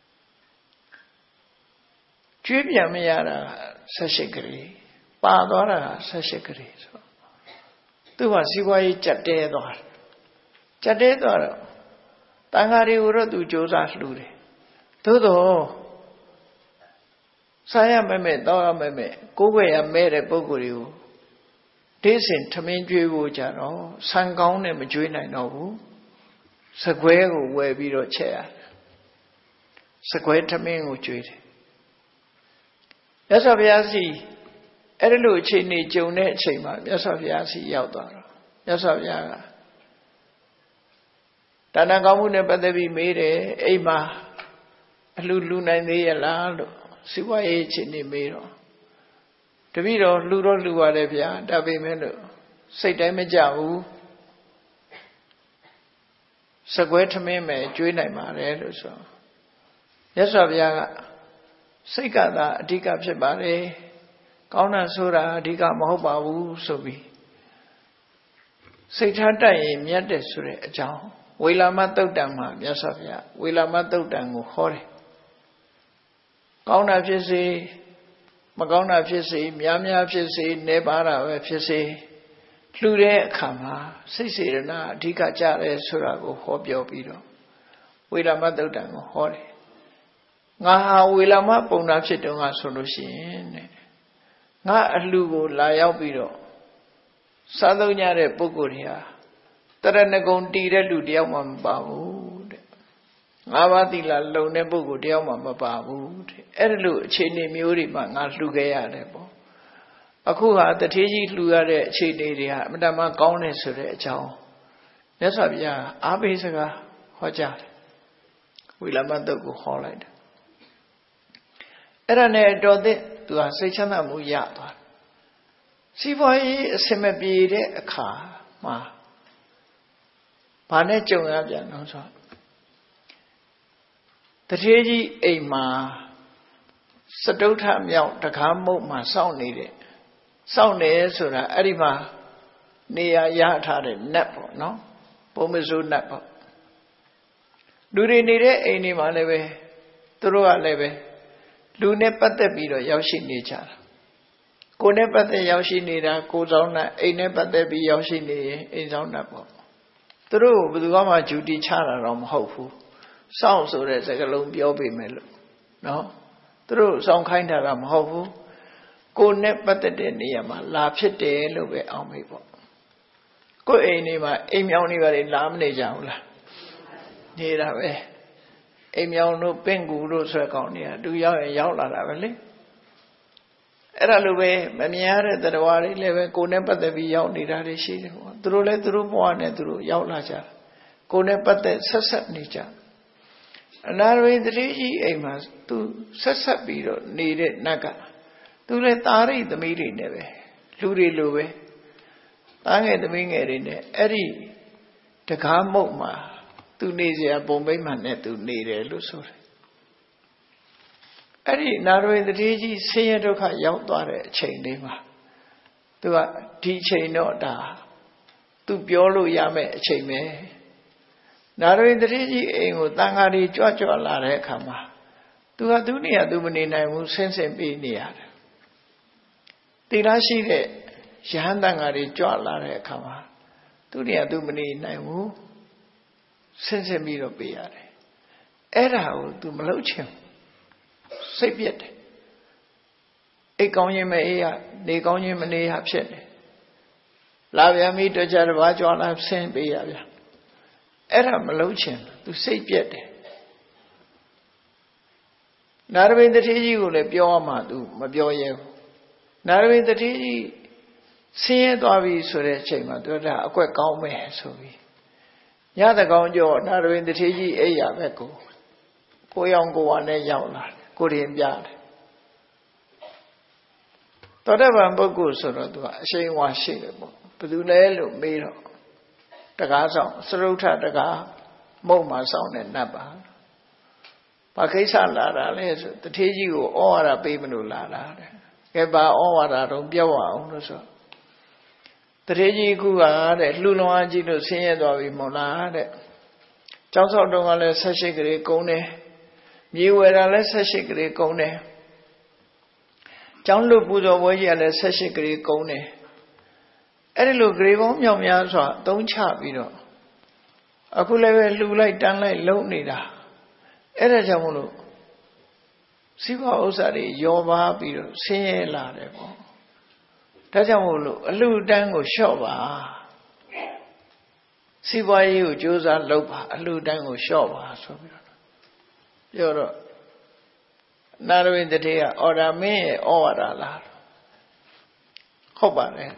ကျွေးပြန်မရတာ၁၈ကလေးပါသွားတာ၁၈ကလေးဆိုသူကစီးပွားရေးကြက်တဲသွားတယ်ကြက်တဲသွားတော့တန်ဃာတွေကိုတော့သူစ조사လှူတယ်သို့တော့စားရမဲ့မဲ့တောက်ရမဲ့မဲ့ကိုယ်ွယ်ရမဲ့တဲ့ပုံကိုယ်တွေကိုဒေးစင်ထမင်းကျွေးဖို့ကြတော့ဆန်ကောင်းနဲ့မကျွေးနိုင်တော့ဘူးစကွဲကိုဝယ်ပြီးတော့ချက်ရတယ်စကွဲထမင်းကိုကျွေးတယ်မြတ်စွာဘုရားစီအဲ့ဒီလိုအချိန်နေကြုံတဲ့အချိန်မှာမြတ်စွာဘုရားစီရောက်သွားတော့မြတ်စွာဘုရားကဒါနကောင်းမှုနဲ့ပတ်သက်ပြီးမေးတယ်အိမ်မှာအလှလူနိုင်သေးရလားလို့စီဝါရေးအချိန်နေမေးတော့တပည့်တော်လှူတော့လှူပါတယ်ဗျာဒါပေမဲ့လို့စိတ်တိုင်းမကြဘူးစကွဲထမင်းမယ်ကျွေးနိုင်ပါတယ်လို့ဆိုမြတ်စွာဘုရားကစိတ်ကသာအဓိကဖြစ်ပါတယ်ကောင်းတာဆိုတာအဓိကမဟုတ်ပါဘူးဆိုပြီးစိတ်ထားတက်ရင်မြတ်တယ်ဆိုတဲ့အကြောင်းဝေလာမသုတ်တံမှာမြတ်စွာဘုရားဝေလာမသုတ်တံကိုဟောတယ်ကောင်းတာဖြစ်စေမကောင်းတာဖြစ်စေများများဖြစ်စေနည်းပါးတာပဲဖြစ်စေလှူတဲ့အခါမှာစိတ်စေတနာအဓိကကြတယ်ဆိုတာကိုဟောပြောပြီးတော့ဝေလာမသုတ်တံကိုဟောတယ်ငါဟာဝေလာမပုံနာဖြစ်တုန်းကဆိုလို့ရှိရင်တဲ့ငါအလှကိုလာရောက်ပြီးတော့စားသုံးကြတဲ့ပုဂ္ဂိုလ်တွေဟာတရဏဂုံတည်တဲ့လူတယောက်မှမပါဘူးတဲ့ငါးပါးသီလလုံတဲ့ပုဂ္ဂိုလ်တယောက်မှမပါဘူးတဲ့အဲ့ဒီလိုအခြေအနေမျိုးတွေမှာငါလှူခဲ့ရတယ်ပေါ့အခုဟာတထေးကြီးလှူရတဲ့အခြေအနေတွေဟာအမတမကောင်းတယ်ဆိုတဲ့အကြောင်းမြတ်စွာဘုရားအားပေးစကားဟောကြားတယ်ဟဝိလမတုတ်ကိုဟောလိုက်တယ်အဲ့ဒါနဲ့တော်တဲ့သူဟာစိတ်ချမ်းသာမှုရသွားတယ်စီးပွားရေးအစင်မပြေတဲ့အခါမှာဘာနဲ့ကြုံရပြန်တော့ဆိုတထေးကြီးအိမ်မှာစတုထမြောက်တကားမုတ်မှာစောင့်နေတဲ့စောင့်နေဆိုတာအဲ့ဒီမှာနေရာရထားတဲ့နတ်ပေါ့နော်ပုံမစိုးနတ်ပေါ့လူတွေနေတဲ့အိမ်တွေမှာလည်းပဲသူတို့ကလည်းပဲလူနဲ့ပတ်သက်ပြီးတော့ရောက်ရှိနေကြတာကိုယ်နဲ့ပတ်သက်ရောက်ရှိနေတာကိုယ်ဆောင်နတ်အိမ်နဲ့ပတ်သက်ပြီးရောက်ရှိနေရင်အိမ်ဆောင်နတ်ပေါ့သူတို့ဘယ်သူမှဂျူတီချတာတော့မဟုတ်ဘူးစောင့်ဆိုတဲ့စကားလုံးပြောပေမဲ့လို့နော်သူတို့စောင့်ခိုင်းတာကမဟုတ်ဘူးကိုယ်နဲ့ပတ်သက်တဲ့နေရာမှာလာဖြစ်တယ်လို့ပဲအောင်မေးပေါ့ကိုယ်အိမ်နေမှာအိမ်မြောင်နေပါလေလာမနေကြဘူးလားနေတာပဲအိမ်မြောင်တို့ပင့်ကူတို့ဆွဲကောင်းနေတာသူရောက်ရင်ရောက်လာတာပဲလေအဲ့ဒါလိုပဲမမြင်ရတဲ့တရားတွေလည်းပဲကိုယ်နဲ့ပတ်သက်ပြီးရောက်နေတာတွေရှိတယ်ပေါ့သူတို့လည်းသူတို့ဘဝနဲ့သူတို့ရောက်လာကြတယ်ကိုယ်နဲ့ပတ်သက်ဆက်ဆက်နေကြအနာရဝိတ္တိကြီးအိမ်မှာသူဆက်ဆက်ပြီးတော့နေတဲ့နတ်ကသူလည်းသားရိသမီးတွေနဲ့ပဲလူတွေလိုပဲသားငယ်သမီးငယ်တွေနဲ့အဲ့ဒီတကားမုတ်မှာသူနေเสียပုံပိမှန်နဲ့သူနေတယ်လို့ဆိုတယ်အဲ့ဒီနာရဝိတ္တိကြီးဆင်းရဲဒုက္ခရောက်သွားတဲ့အချိန်လေးမှာသူကဒီအချိန်တော့ဒါသူပြောလို့ရမယ့်အချိန်ပဲနာရဝိတ္တိကြီးအိမ်ကိုတန်ဃာတွေကြွကြွလာတဲ့အခါမှာသူကသူနေရသူမနေနိုင်ဘူးဆင်းဆင်းပေးနေရတယ်တိရရှိတဲ့ယဟန်တန်ဃာတွေကြွလာတဲ့အခါမှာသူနေရသူမနေနိုင်ဘူးဆင်းဆင်းပြီးတော့ပေးရတယ်အဲ့ဒါကိုသူမလုပ်ချင်စိတ်ပြက်တယ်အိတ်ကောင်းခြင်းမအေးရနေကောင်းခြင်းမနေရဖြစ်တယ်လာပြန်ပြီးတကြတပါးကြွလာဆင်းပေးရဗျာအဲ့ဒါမလုပ်ချင်သူစိတ်ပြက်တယ်နာရဝိတ္တိကြီးကိုလည်းပြောမှသူမပြောရဲဘူးနာရဝိတ္တိကြီးဆင်းရဲသွားပြီဆိုတဲ့အချိန်မှာသူကဒါအကွက်ကောင်းမယ်ဆိုပြီးညတကောင်ကျော်နာရဝိတ္တိကြီးအိယာဘက်ကိုကိုရောင်ကိုဝါနဲ့ရောက်လာတယ်ကိုရင်ပြတယ်သောတပန်ပုဂ္ဂိုလ်ဆိုတော့သူကအရှိန်ဝါရှိတယ်ပေါ့ဘယ်သူလဲလို့မေးတော့တကားဆောင်စရုထတကားမုတ်မှာဆောင်တဲ့နတ်ပါဘာကိစ္စလာတာလဲဆိုတထေးကြီးကိုဩဝါဒပေးမလို့လာတာတဲ့ကဲပါဩဝါဒတော့ပြောအောင်လို့ဆိုတထေးကြီးကတဲ့လှူလွန်အားကြီးလို့ဆင်းရဲသွားပြီမို့လားတဲ့ကျောင်းဆောက်တုန်းကလည်းဆက်ရှိကလေးကုန်းတယ်မြေဝယ်တာလည်းဆက်ရှိကလေးကုန်းတယ်ကျောင်းလွတ်ပူဇော်ပွဲကြီးကလည်းဆက်ရှိကလေးကုန်းတယ်အဲ့ဒီလိုဂရေပေါင်းမြောက်များစွာသုံးချပြီးတော့အခုလည်းပဲလှူလိုက်တန်းလိုက်လုံနေတာအဲ့ဒါကြောင့်မလို့စီးပွားဥစ္စာတွေယောပါပြီးတော့ဆင်းရဲလာတယ်ပေါ့ဒါကြောင့်မို့လို့အလှူတန်းကိုလျှော့ပါစီးပွားရေးကိုကြိုးစားလုပ်ပါအလှူတန်းကိုလျှော့ပါဆိုပြီးတော့ပြောတော့နာရဝိတ္တိကအော်ဒါမင်းရဲ့ဩဝါဒလားဟုတ်ပါတယ်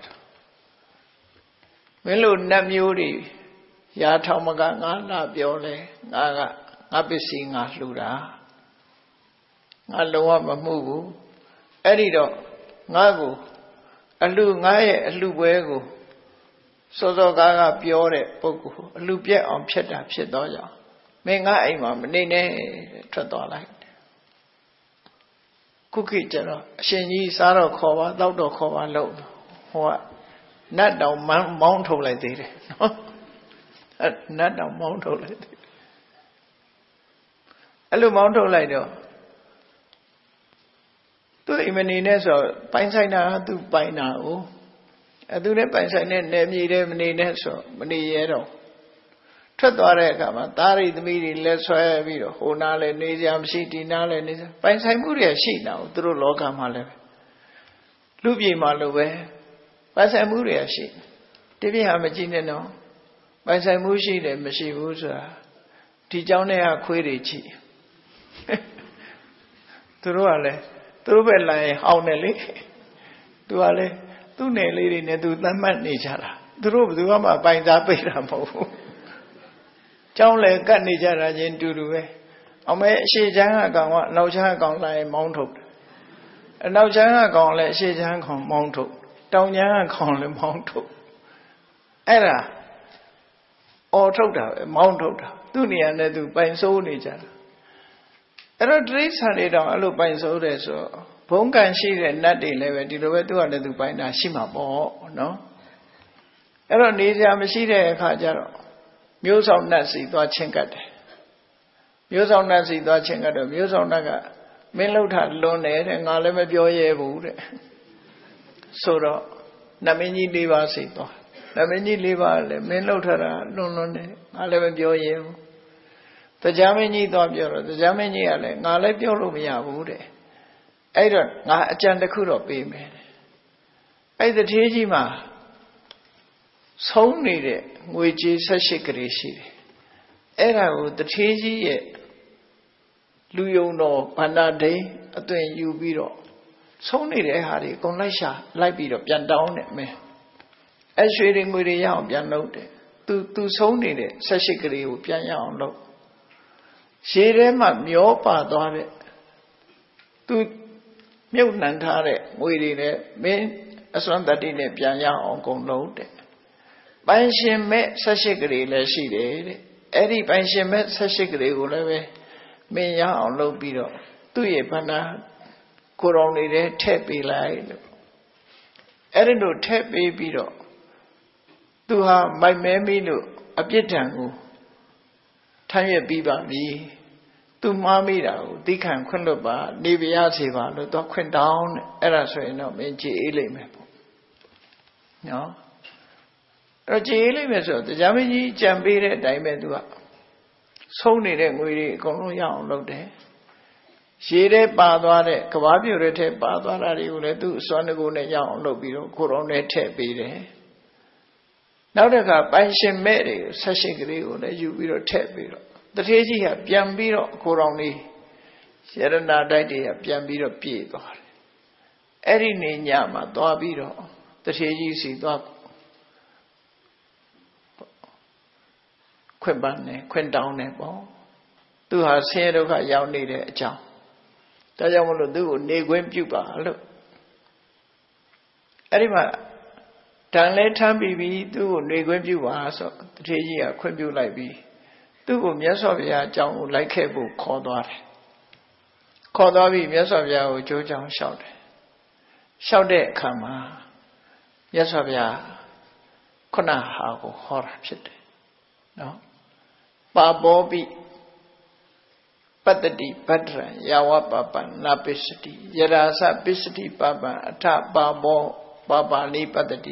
မင်းတို့နတ်မျိုးတွေရာထောင်မကငါလာပြောလဲငါကငါပစ္စည်းငါလှူတာငါလုံးဝမမှုဘူးအဲ့ဒီတော့ငါကိုအလှငါရဲ့အလှပွဲကိုစောစောကားကပြောတဲ့ပုဂ္ဂိုလ်အလှပြက်အောင်ဖြစ်တာဖြစ်တော့ကြောင့်မင်းငါအိမ်မှာမနေနဲ့ထွက်သွားလိုက်ခုခေတ်ကျတော့အရှင်ကြီးစားတော့ခေါ်ပါတောက်တော့ခေါ်ပါလို့ဟိုကနတ်တောင်မောင်းထုတ်လိုက်သေးတယ်နော်အဲနတ်တောင်မောင်းထုတ်လိုက်သေးတယ်အဲ့လိုမောင်းထုတ်လိုက်တော့သူအိမ်မနေနဲ့ဆိုပိုင်ဆိုင်တာသူပိုင်တာ哦အဲသူလည်းပိုင်ဆိုင်တဲ့နယ်မြေတွေမနေနဲ့ဆိုမနေရတော့ထွက်သွားတဲ့အခါမှာသားရိသမီးတွေလက်ဆွဲပြီးတော့ဟိုနားလည်းနေကြမရှိဒီနားလည်းနေကြပိုင်ဆိုင်မှုတွေရှိတာ哦သူတို့လောကမှာလည်းလူပြည်မှာလိုပဲပိုင်ဆိုင်မှုတွေရှိတပြည့်ဟာမကြည့်နဲ့တော့ပိုင်ဆိုင်မှုရှိတယ်မရှိဘူးဆိုတာဒီเจ้าနဲ့ကခွေးတွေကြည့်သူတို့ကလည်းသူတို့ပဲလာရင်ဟောင်းတယ်လေသူကလည်းသူ့နယ်လေးတွေနဲ့သူသတ်မှတ်နေကြတာသူတို့ဘယ်သူမှပိုင်စားပိတ်တာမဟုတ်ဘူးเจ้าလည်းကတ်နေကြတာချင်းတူတူပဲအောင်မဲအရှိချမ်းအကောင်ကအနောက်ချမ်းအကောင်လိုက်မောင်းထုတ်အနောက်ချမ်းအကောင်လည်းအရှိချမ်းကောင်မောင်းထုတ်တောင်ချမ်းအကောင်လည်းမောင်းထုတ်အဲ့ဒါအော်ထုတ်တာပဲမောင်းထုတ်တာသူ့နေရာနဲ့သူပိုင်စိုးနေကြတာအဲ့တော့တိရစ္ဆာန်တွေတောင်အဲ့လိုပိုင်စိုးတယ်ဆိုဘုံကံရှိတဲ့နတ်တွေလည်းပဲဒီလိုပဲသူကလည်းသူပိုင်တာရှိမှာပေါ့နော်အဲ့တော့နေစရာမရှိတဲ့အခါကျတော့မျိုးဆောင်နတ်စီသွားချင်းကတ်တယ်မျိုးဆောင်နတ်စီသွားချင်းကတော့မျိုးဆောင်နတ်ကမင်းလှုပ်ထလွန်တယ်တဲ့ငါလည်းမပြောရဲဘူးတဲ့ဆိုတော့နတ်မင်းကြီး၄ပါးစီသွားနတ်မင်းကြီး၄ပါးလည်းမင်းလှုပ်ထတာလွန်လွန်တယ်ငါလည်းမပြောရဲဘူးတရားမင်းကြီးသွားပြောတော့တရားမင်းကြီးကလည်းငါလည်းပြောလို့မရဘူးတဲ့အဲ့တော့ငါအကြံတစ်ခုတော့ပေးမယ်အဲ့တထေးကြီးမှာဆုံးနေတဲ့ငွေကြေး၁၈ကလေးရှိတယ်အဲ့ဒါကိုတထေးကြီးရဲ့လူယုံတော်ဗန္ဒဒိအသွင်ယူပြီးတော့ဆုံးနေတဲ့ဟာတွေအကုန်လိုက်ရှာလိုက်ပြီးတော့ပြန်တောင်းတယ်မင်းအဲ့ရွှေတွေငွေတွေရအောင်ပြန်လုပ်တယ်သူသူဆုံးနေတဲ့၁၈ကလေးကိုပြန်ရအောင်လုပ်ရေထဲမှာမျောပါသွားတဲ့သူမြုပ်နှံထားတဲ့ငွေတွေနဲ့မင်းအစွမ်းတတ္တိနဲ့ပြန်ရအောင်ကုန်လုံးတဲ့ပိုင်ရှင်မဲ့၁၈ကလေးလည်းရှိတယ်တဲ့အဲ့ဒီပိုင်ရှင်မဲ့၁၈ကလေးကိုလည်းပဲမင်းရအောင်လုပ်ပြီးတော့သူ့ရဲ့ဗန္ဒာကိုယ်တော်တွေထဲထည့်ပေးလိုက်လို့အဲ့ဒီလိုထည့်ပေးပြီးတော့သူဟာမိုက်မဲမိလို့အပြစ်ဒဏ်ကိုထမ်းရွက်ပြီးပါပြီသူမှားမိတာကိုသိခံခွင့်လွတ်ပါနေပြရစေပါလို့တော့ခွင့်တောင်းတယ်အဲ့ဒါဆိုရင်တော့မင်းကြည်အေးလိမ့်မယ်ပေါ့နော်အဲ့ကြည်အေးလိမ့်မယ်ဆိုတော့တရားမကြီးကြံပေးတဲ့အတိုင်းပဲသူကဆုံးနေတဲ့ငွေတွေအကုန်လုံးရအောင်လုပ်တယ်ရေထဲပါသွားတဲ့ကဘာပြိုတဲ့ထဲပါသွားတာတွေကိုလည်းသူ့အစွမ်းတကူနဲ့ရအောင်လုပ်ပြီးတော့ကိုယ်တော်နဲ့ထည့်ပေးတယ်နောက်တစ်ခါပိုင်ရှင်မဲ့တွေ၁၈ကလေးကိုလည်းယူပြီးတော့ထည့်ပြီးတော့တထေးကြီးကပြန်ပြီးတော့ကိုတော်လေးရတနာတိုက်တွေကပြန်ပြီးတော့ပြေးသွားတယ်အဲ့ဒီနေညမှာသွားပြီးတော့တထေးကြီးစီသွားခွင့်ပန်းတယ်ခွင့်တောင်းတယ်ပေါ့သူဟာဆင်းရဲဒုက္ခရောက်နေတဲ့အကြောင်းဒါကြောင့်မလို့သူ့ကိုနေခွင့်ပြုပါလို့အဲ့ဒီမှာတန်လဲထမ်းပြီးပြီးသူ့ကိုနေခွင့်ပြုပါဆိုတထေးကြီးကခွင့်ပြုလိုက်ပြီးသူ့ကိုမြတ်စွာဘုရားအကြောင်းကိုလိုက်ခဲ့ဖို့ခေါ်သွားတယ်ခေါ်သွားပြီးမြတ်စွာဘုရားကိုကြိုးကြောင်လျှောက်တယ်လျှောက်တဲ့အခါမှာမြတ်စွာဘုရားခုနဟာကိုဟောတာဖြစ်တယ်နော်ပါဘောပိပတ္တိဗဒ္ဒရံယာဝပပံနာပစ္စတိယရာသပစ္စတိပပံအထပါဘောပပါလိပတ္တိ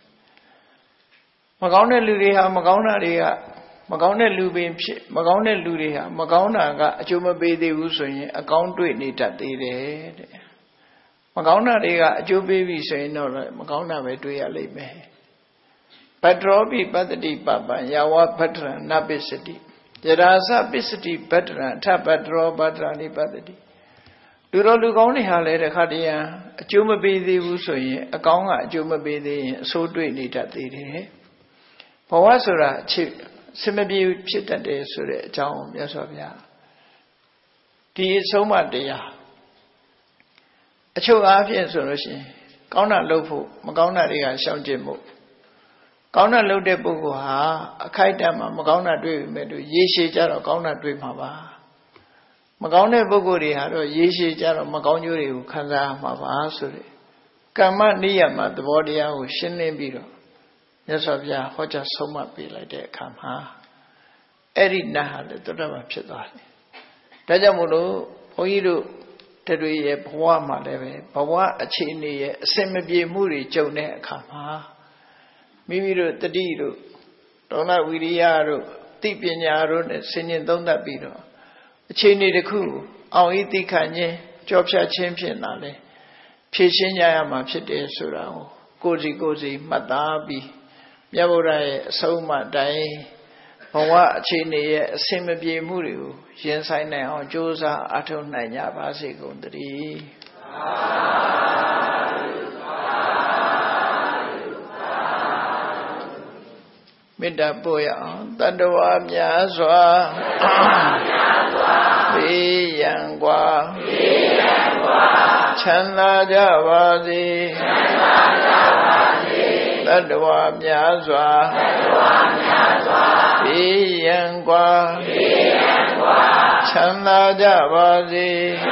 မကောင်းတဲ့လူတွေဟာမကောင်းတာတွေကမကောင်းတဲ့လူပင်ဖြစ်မကောင်းတဲ့လူတွေဟာမကောင်းတာကအကျိုးမပေးသေးဘူးဆိုရင်အကောင်းတွေ့နေတတ်သေးတယ်တဲ့မကောင်းတာတွေကအကျိုးပေးပြီဆိုရင်တော့မကောင်းတာပဲတွေ့ရလိမ့်မယ်ဗတ္တောပိပတ္တိပပံယာဝဗတ္တရံနပစ္စတိယရာသပစ္စတိဗတ္တရံအထဗတ္တောဗတ္တရာနိပတ္တိလူတော်လူကောင်းတွေဟာလည်းတခါတည်းအကျိုးမပေးသေးဘူးဆိုရင်အကောင်းကအကျိုးမပေးသေးရင်အဆိုးတွေ့နေတတ်သေးတယ်ဘဝဆိုတာအချစ်စမပြေဖြစ်တတ်တယ်ဆိုတဲ့အကြောင်းကိုမြတ်စွာဘုရားဒီအဆုံးမတရားအချုပ်အားဖြင့်ဆိုလို့ရှိရင်ကောင်းတာလုပ်ဖို့မကောင်းတာတွေကရှောင်ကျဉ်ဖို့ကောင်းတာလုပ်တဲ့ပုဂ္ဂိုလ်ဟာအခိုက်အတန့်မှာမကောင်းတာတွေ့ပြီမဲ့လို့ရေရှည်ကြတော့ကောင်းတာတွေ့မှာပါမကောင်းတဲ့ပုဂ္ဂိုလ်တွေဟာတော့ရေရှည်ကြတော့မကောင်းကျိုးတွေကိုခံစားရမှာပါဆိုတဲ့ကမ္မနိယမသဘောတရားကိုရှင်းလင်းပြီးတော့မြတ်စွာဘုရားဟောကြားဆုံးမပေးလိုက်တဲ့အခါမှာအဲ့ဒီနတ်ဟာလည်းတော်တော်မှဖြစ်သွားတယ်။ဒါကြောင့်မို့လို့ဘုန်းကြီးတို့တွေရဲ့ဘဝမှာလည်းပဲဘဝအခြေအနေရဲ့အစင်မပြေမှုတွေကြုံတဲ့အခါမှာမိမိတို့တတိတို့ဒေါနဝိရိယတို့သိပညာတို့နဲ့ဆင်ញင်သုံးသပ်ပြီးတော့အခြေအနေတစ်ခုအောင်ဤသိခခြင်းကြောဖြတ်ခြင်းဖြစ်လာလဲဖြည့်ရှင်းကြရမှာဖြစ်တယ်ဆိုတာကိုကိုယ်စီကိုယ်စီမှတ်သားပြီးမြတ်ဗုဒ္ဓရဲ့အဆုံးအမတိုင်းဘဝအခြေအနေရဲ့အစင်မပြေမှုတွေကိုရင်ဆိုင်နိုင်အောင်ကြိုးစားအထောက်နိုင်ကြပါစေကုန်သတည်းမေတ္တာပို့ရအောင်တတ္တဝါများစွာဘေးရန်ကွာချမ်းသာကြပါစေသတ္တဝါများစွာဘေးရန်ကွာချမ်းသာကြပါစေ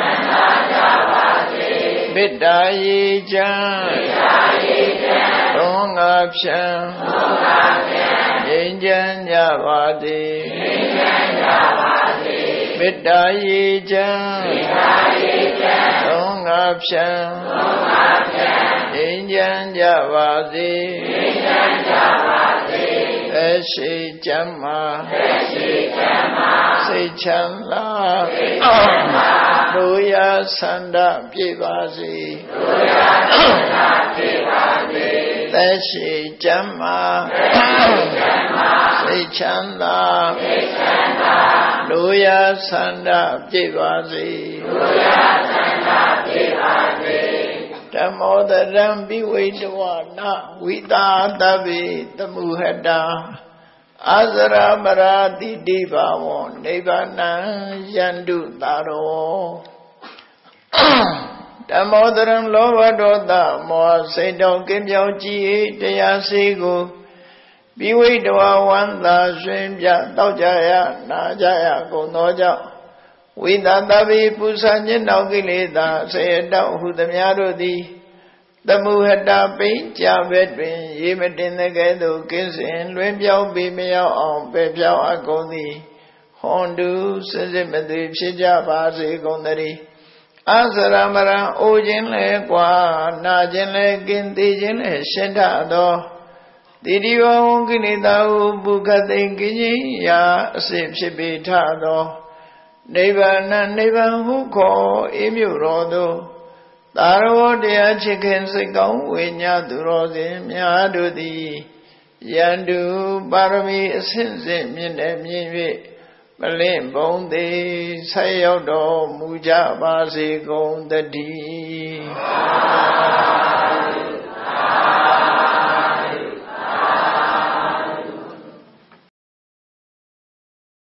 မေတ္တာရေချမ်းသုံးငါဖြံငြိမ်းချမ်းကြပါစေမေတ္တာရေချမ်းသုံးငါဖြံငြိမ်းချမ်းကြပါစေသက်ရှိချမ်းသာစိတ်ချမ်းသာတို့ရဆန္ဒပြည့်ပါစေသက်ရှိချမ်းသာစိတ်ချမ်းသာတို့ရဆန္ဒပြည့်ပါစေဓမ္မောတရံပိဝိတဝနာဝိတာတဗ္ဗေတမုဟတာအာဇရမရာတိတိဘာဝောနိဗ္ဗာနံယန္တုတာရောဓမ္မောတရံလောဘဒေါသမောဟစိတ်တော်ကင်းပြောင်းကြည်တရားစေကိုပိဝိတဝဝန္တာရွှင်ပြတောက်ကြရနာကြရကုန်သောကြောင့်ဝိသတဗ္ဗေပုဆာညင်တော်ကိလေသာဆေတောက်ဟုသမျှတို့သည်တမုဟတာပိဉ္ကြဘက်တွင်ရေမတင်တဲ့ကဲ့သို့ကင်းစင်လွင်ပြောင်းပြီးမရောက်အောင်ပဲပြောင်းအကုန်သည်ဟွန်တုစစ်စစ်မသွေဖြစ်ကြပါစေကုန်သတည်းအာဇရမရံအိုခြင်းလဲကွာနာခြင်းလဲကင်းသေးခြင်းလဲရှင်းထသောတိတိဝဝကိလေသာဟုပုခသိင်ကင်းခြင်းရာအစစ်ဖြစ်ပေထသောနိဗ္ဗာန်နိဗ္ဗာန်ဟုခေါ်အေးမြုတော်သို့သာရဝတရားချစ်ခင်စိတ်ကောင်းဝိညာသူတော်စင်များတို့သည်ယန္တုပါရမီအစဉ်စဉ်မြင့်တဲ့မြင့်၍မလင့်ဘုံသေးဆက်ရောက်တော်မူကြပါစေကုန်တည်း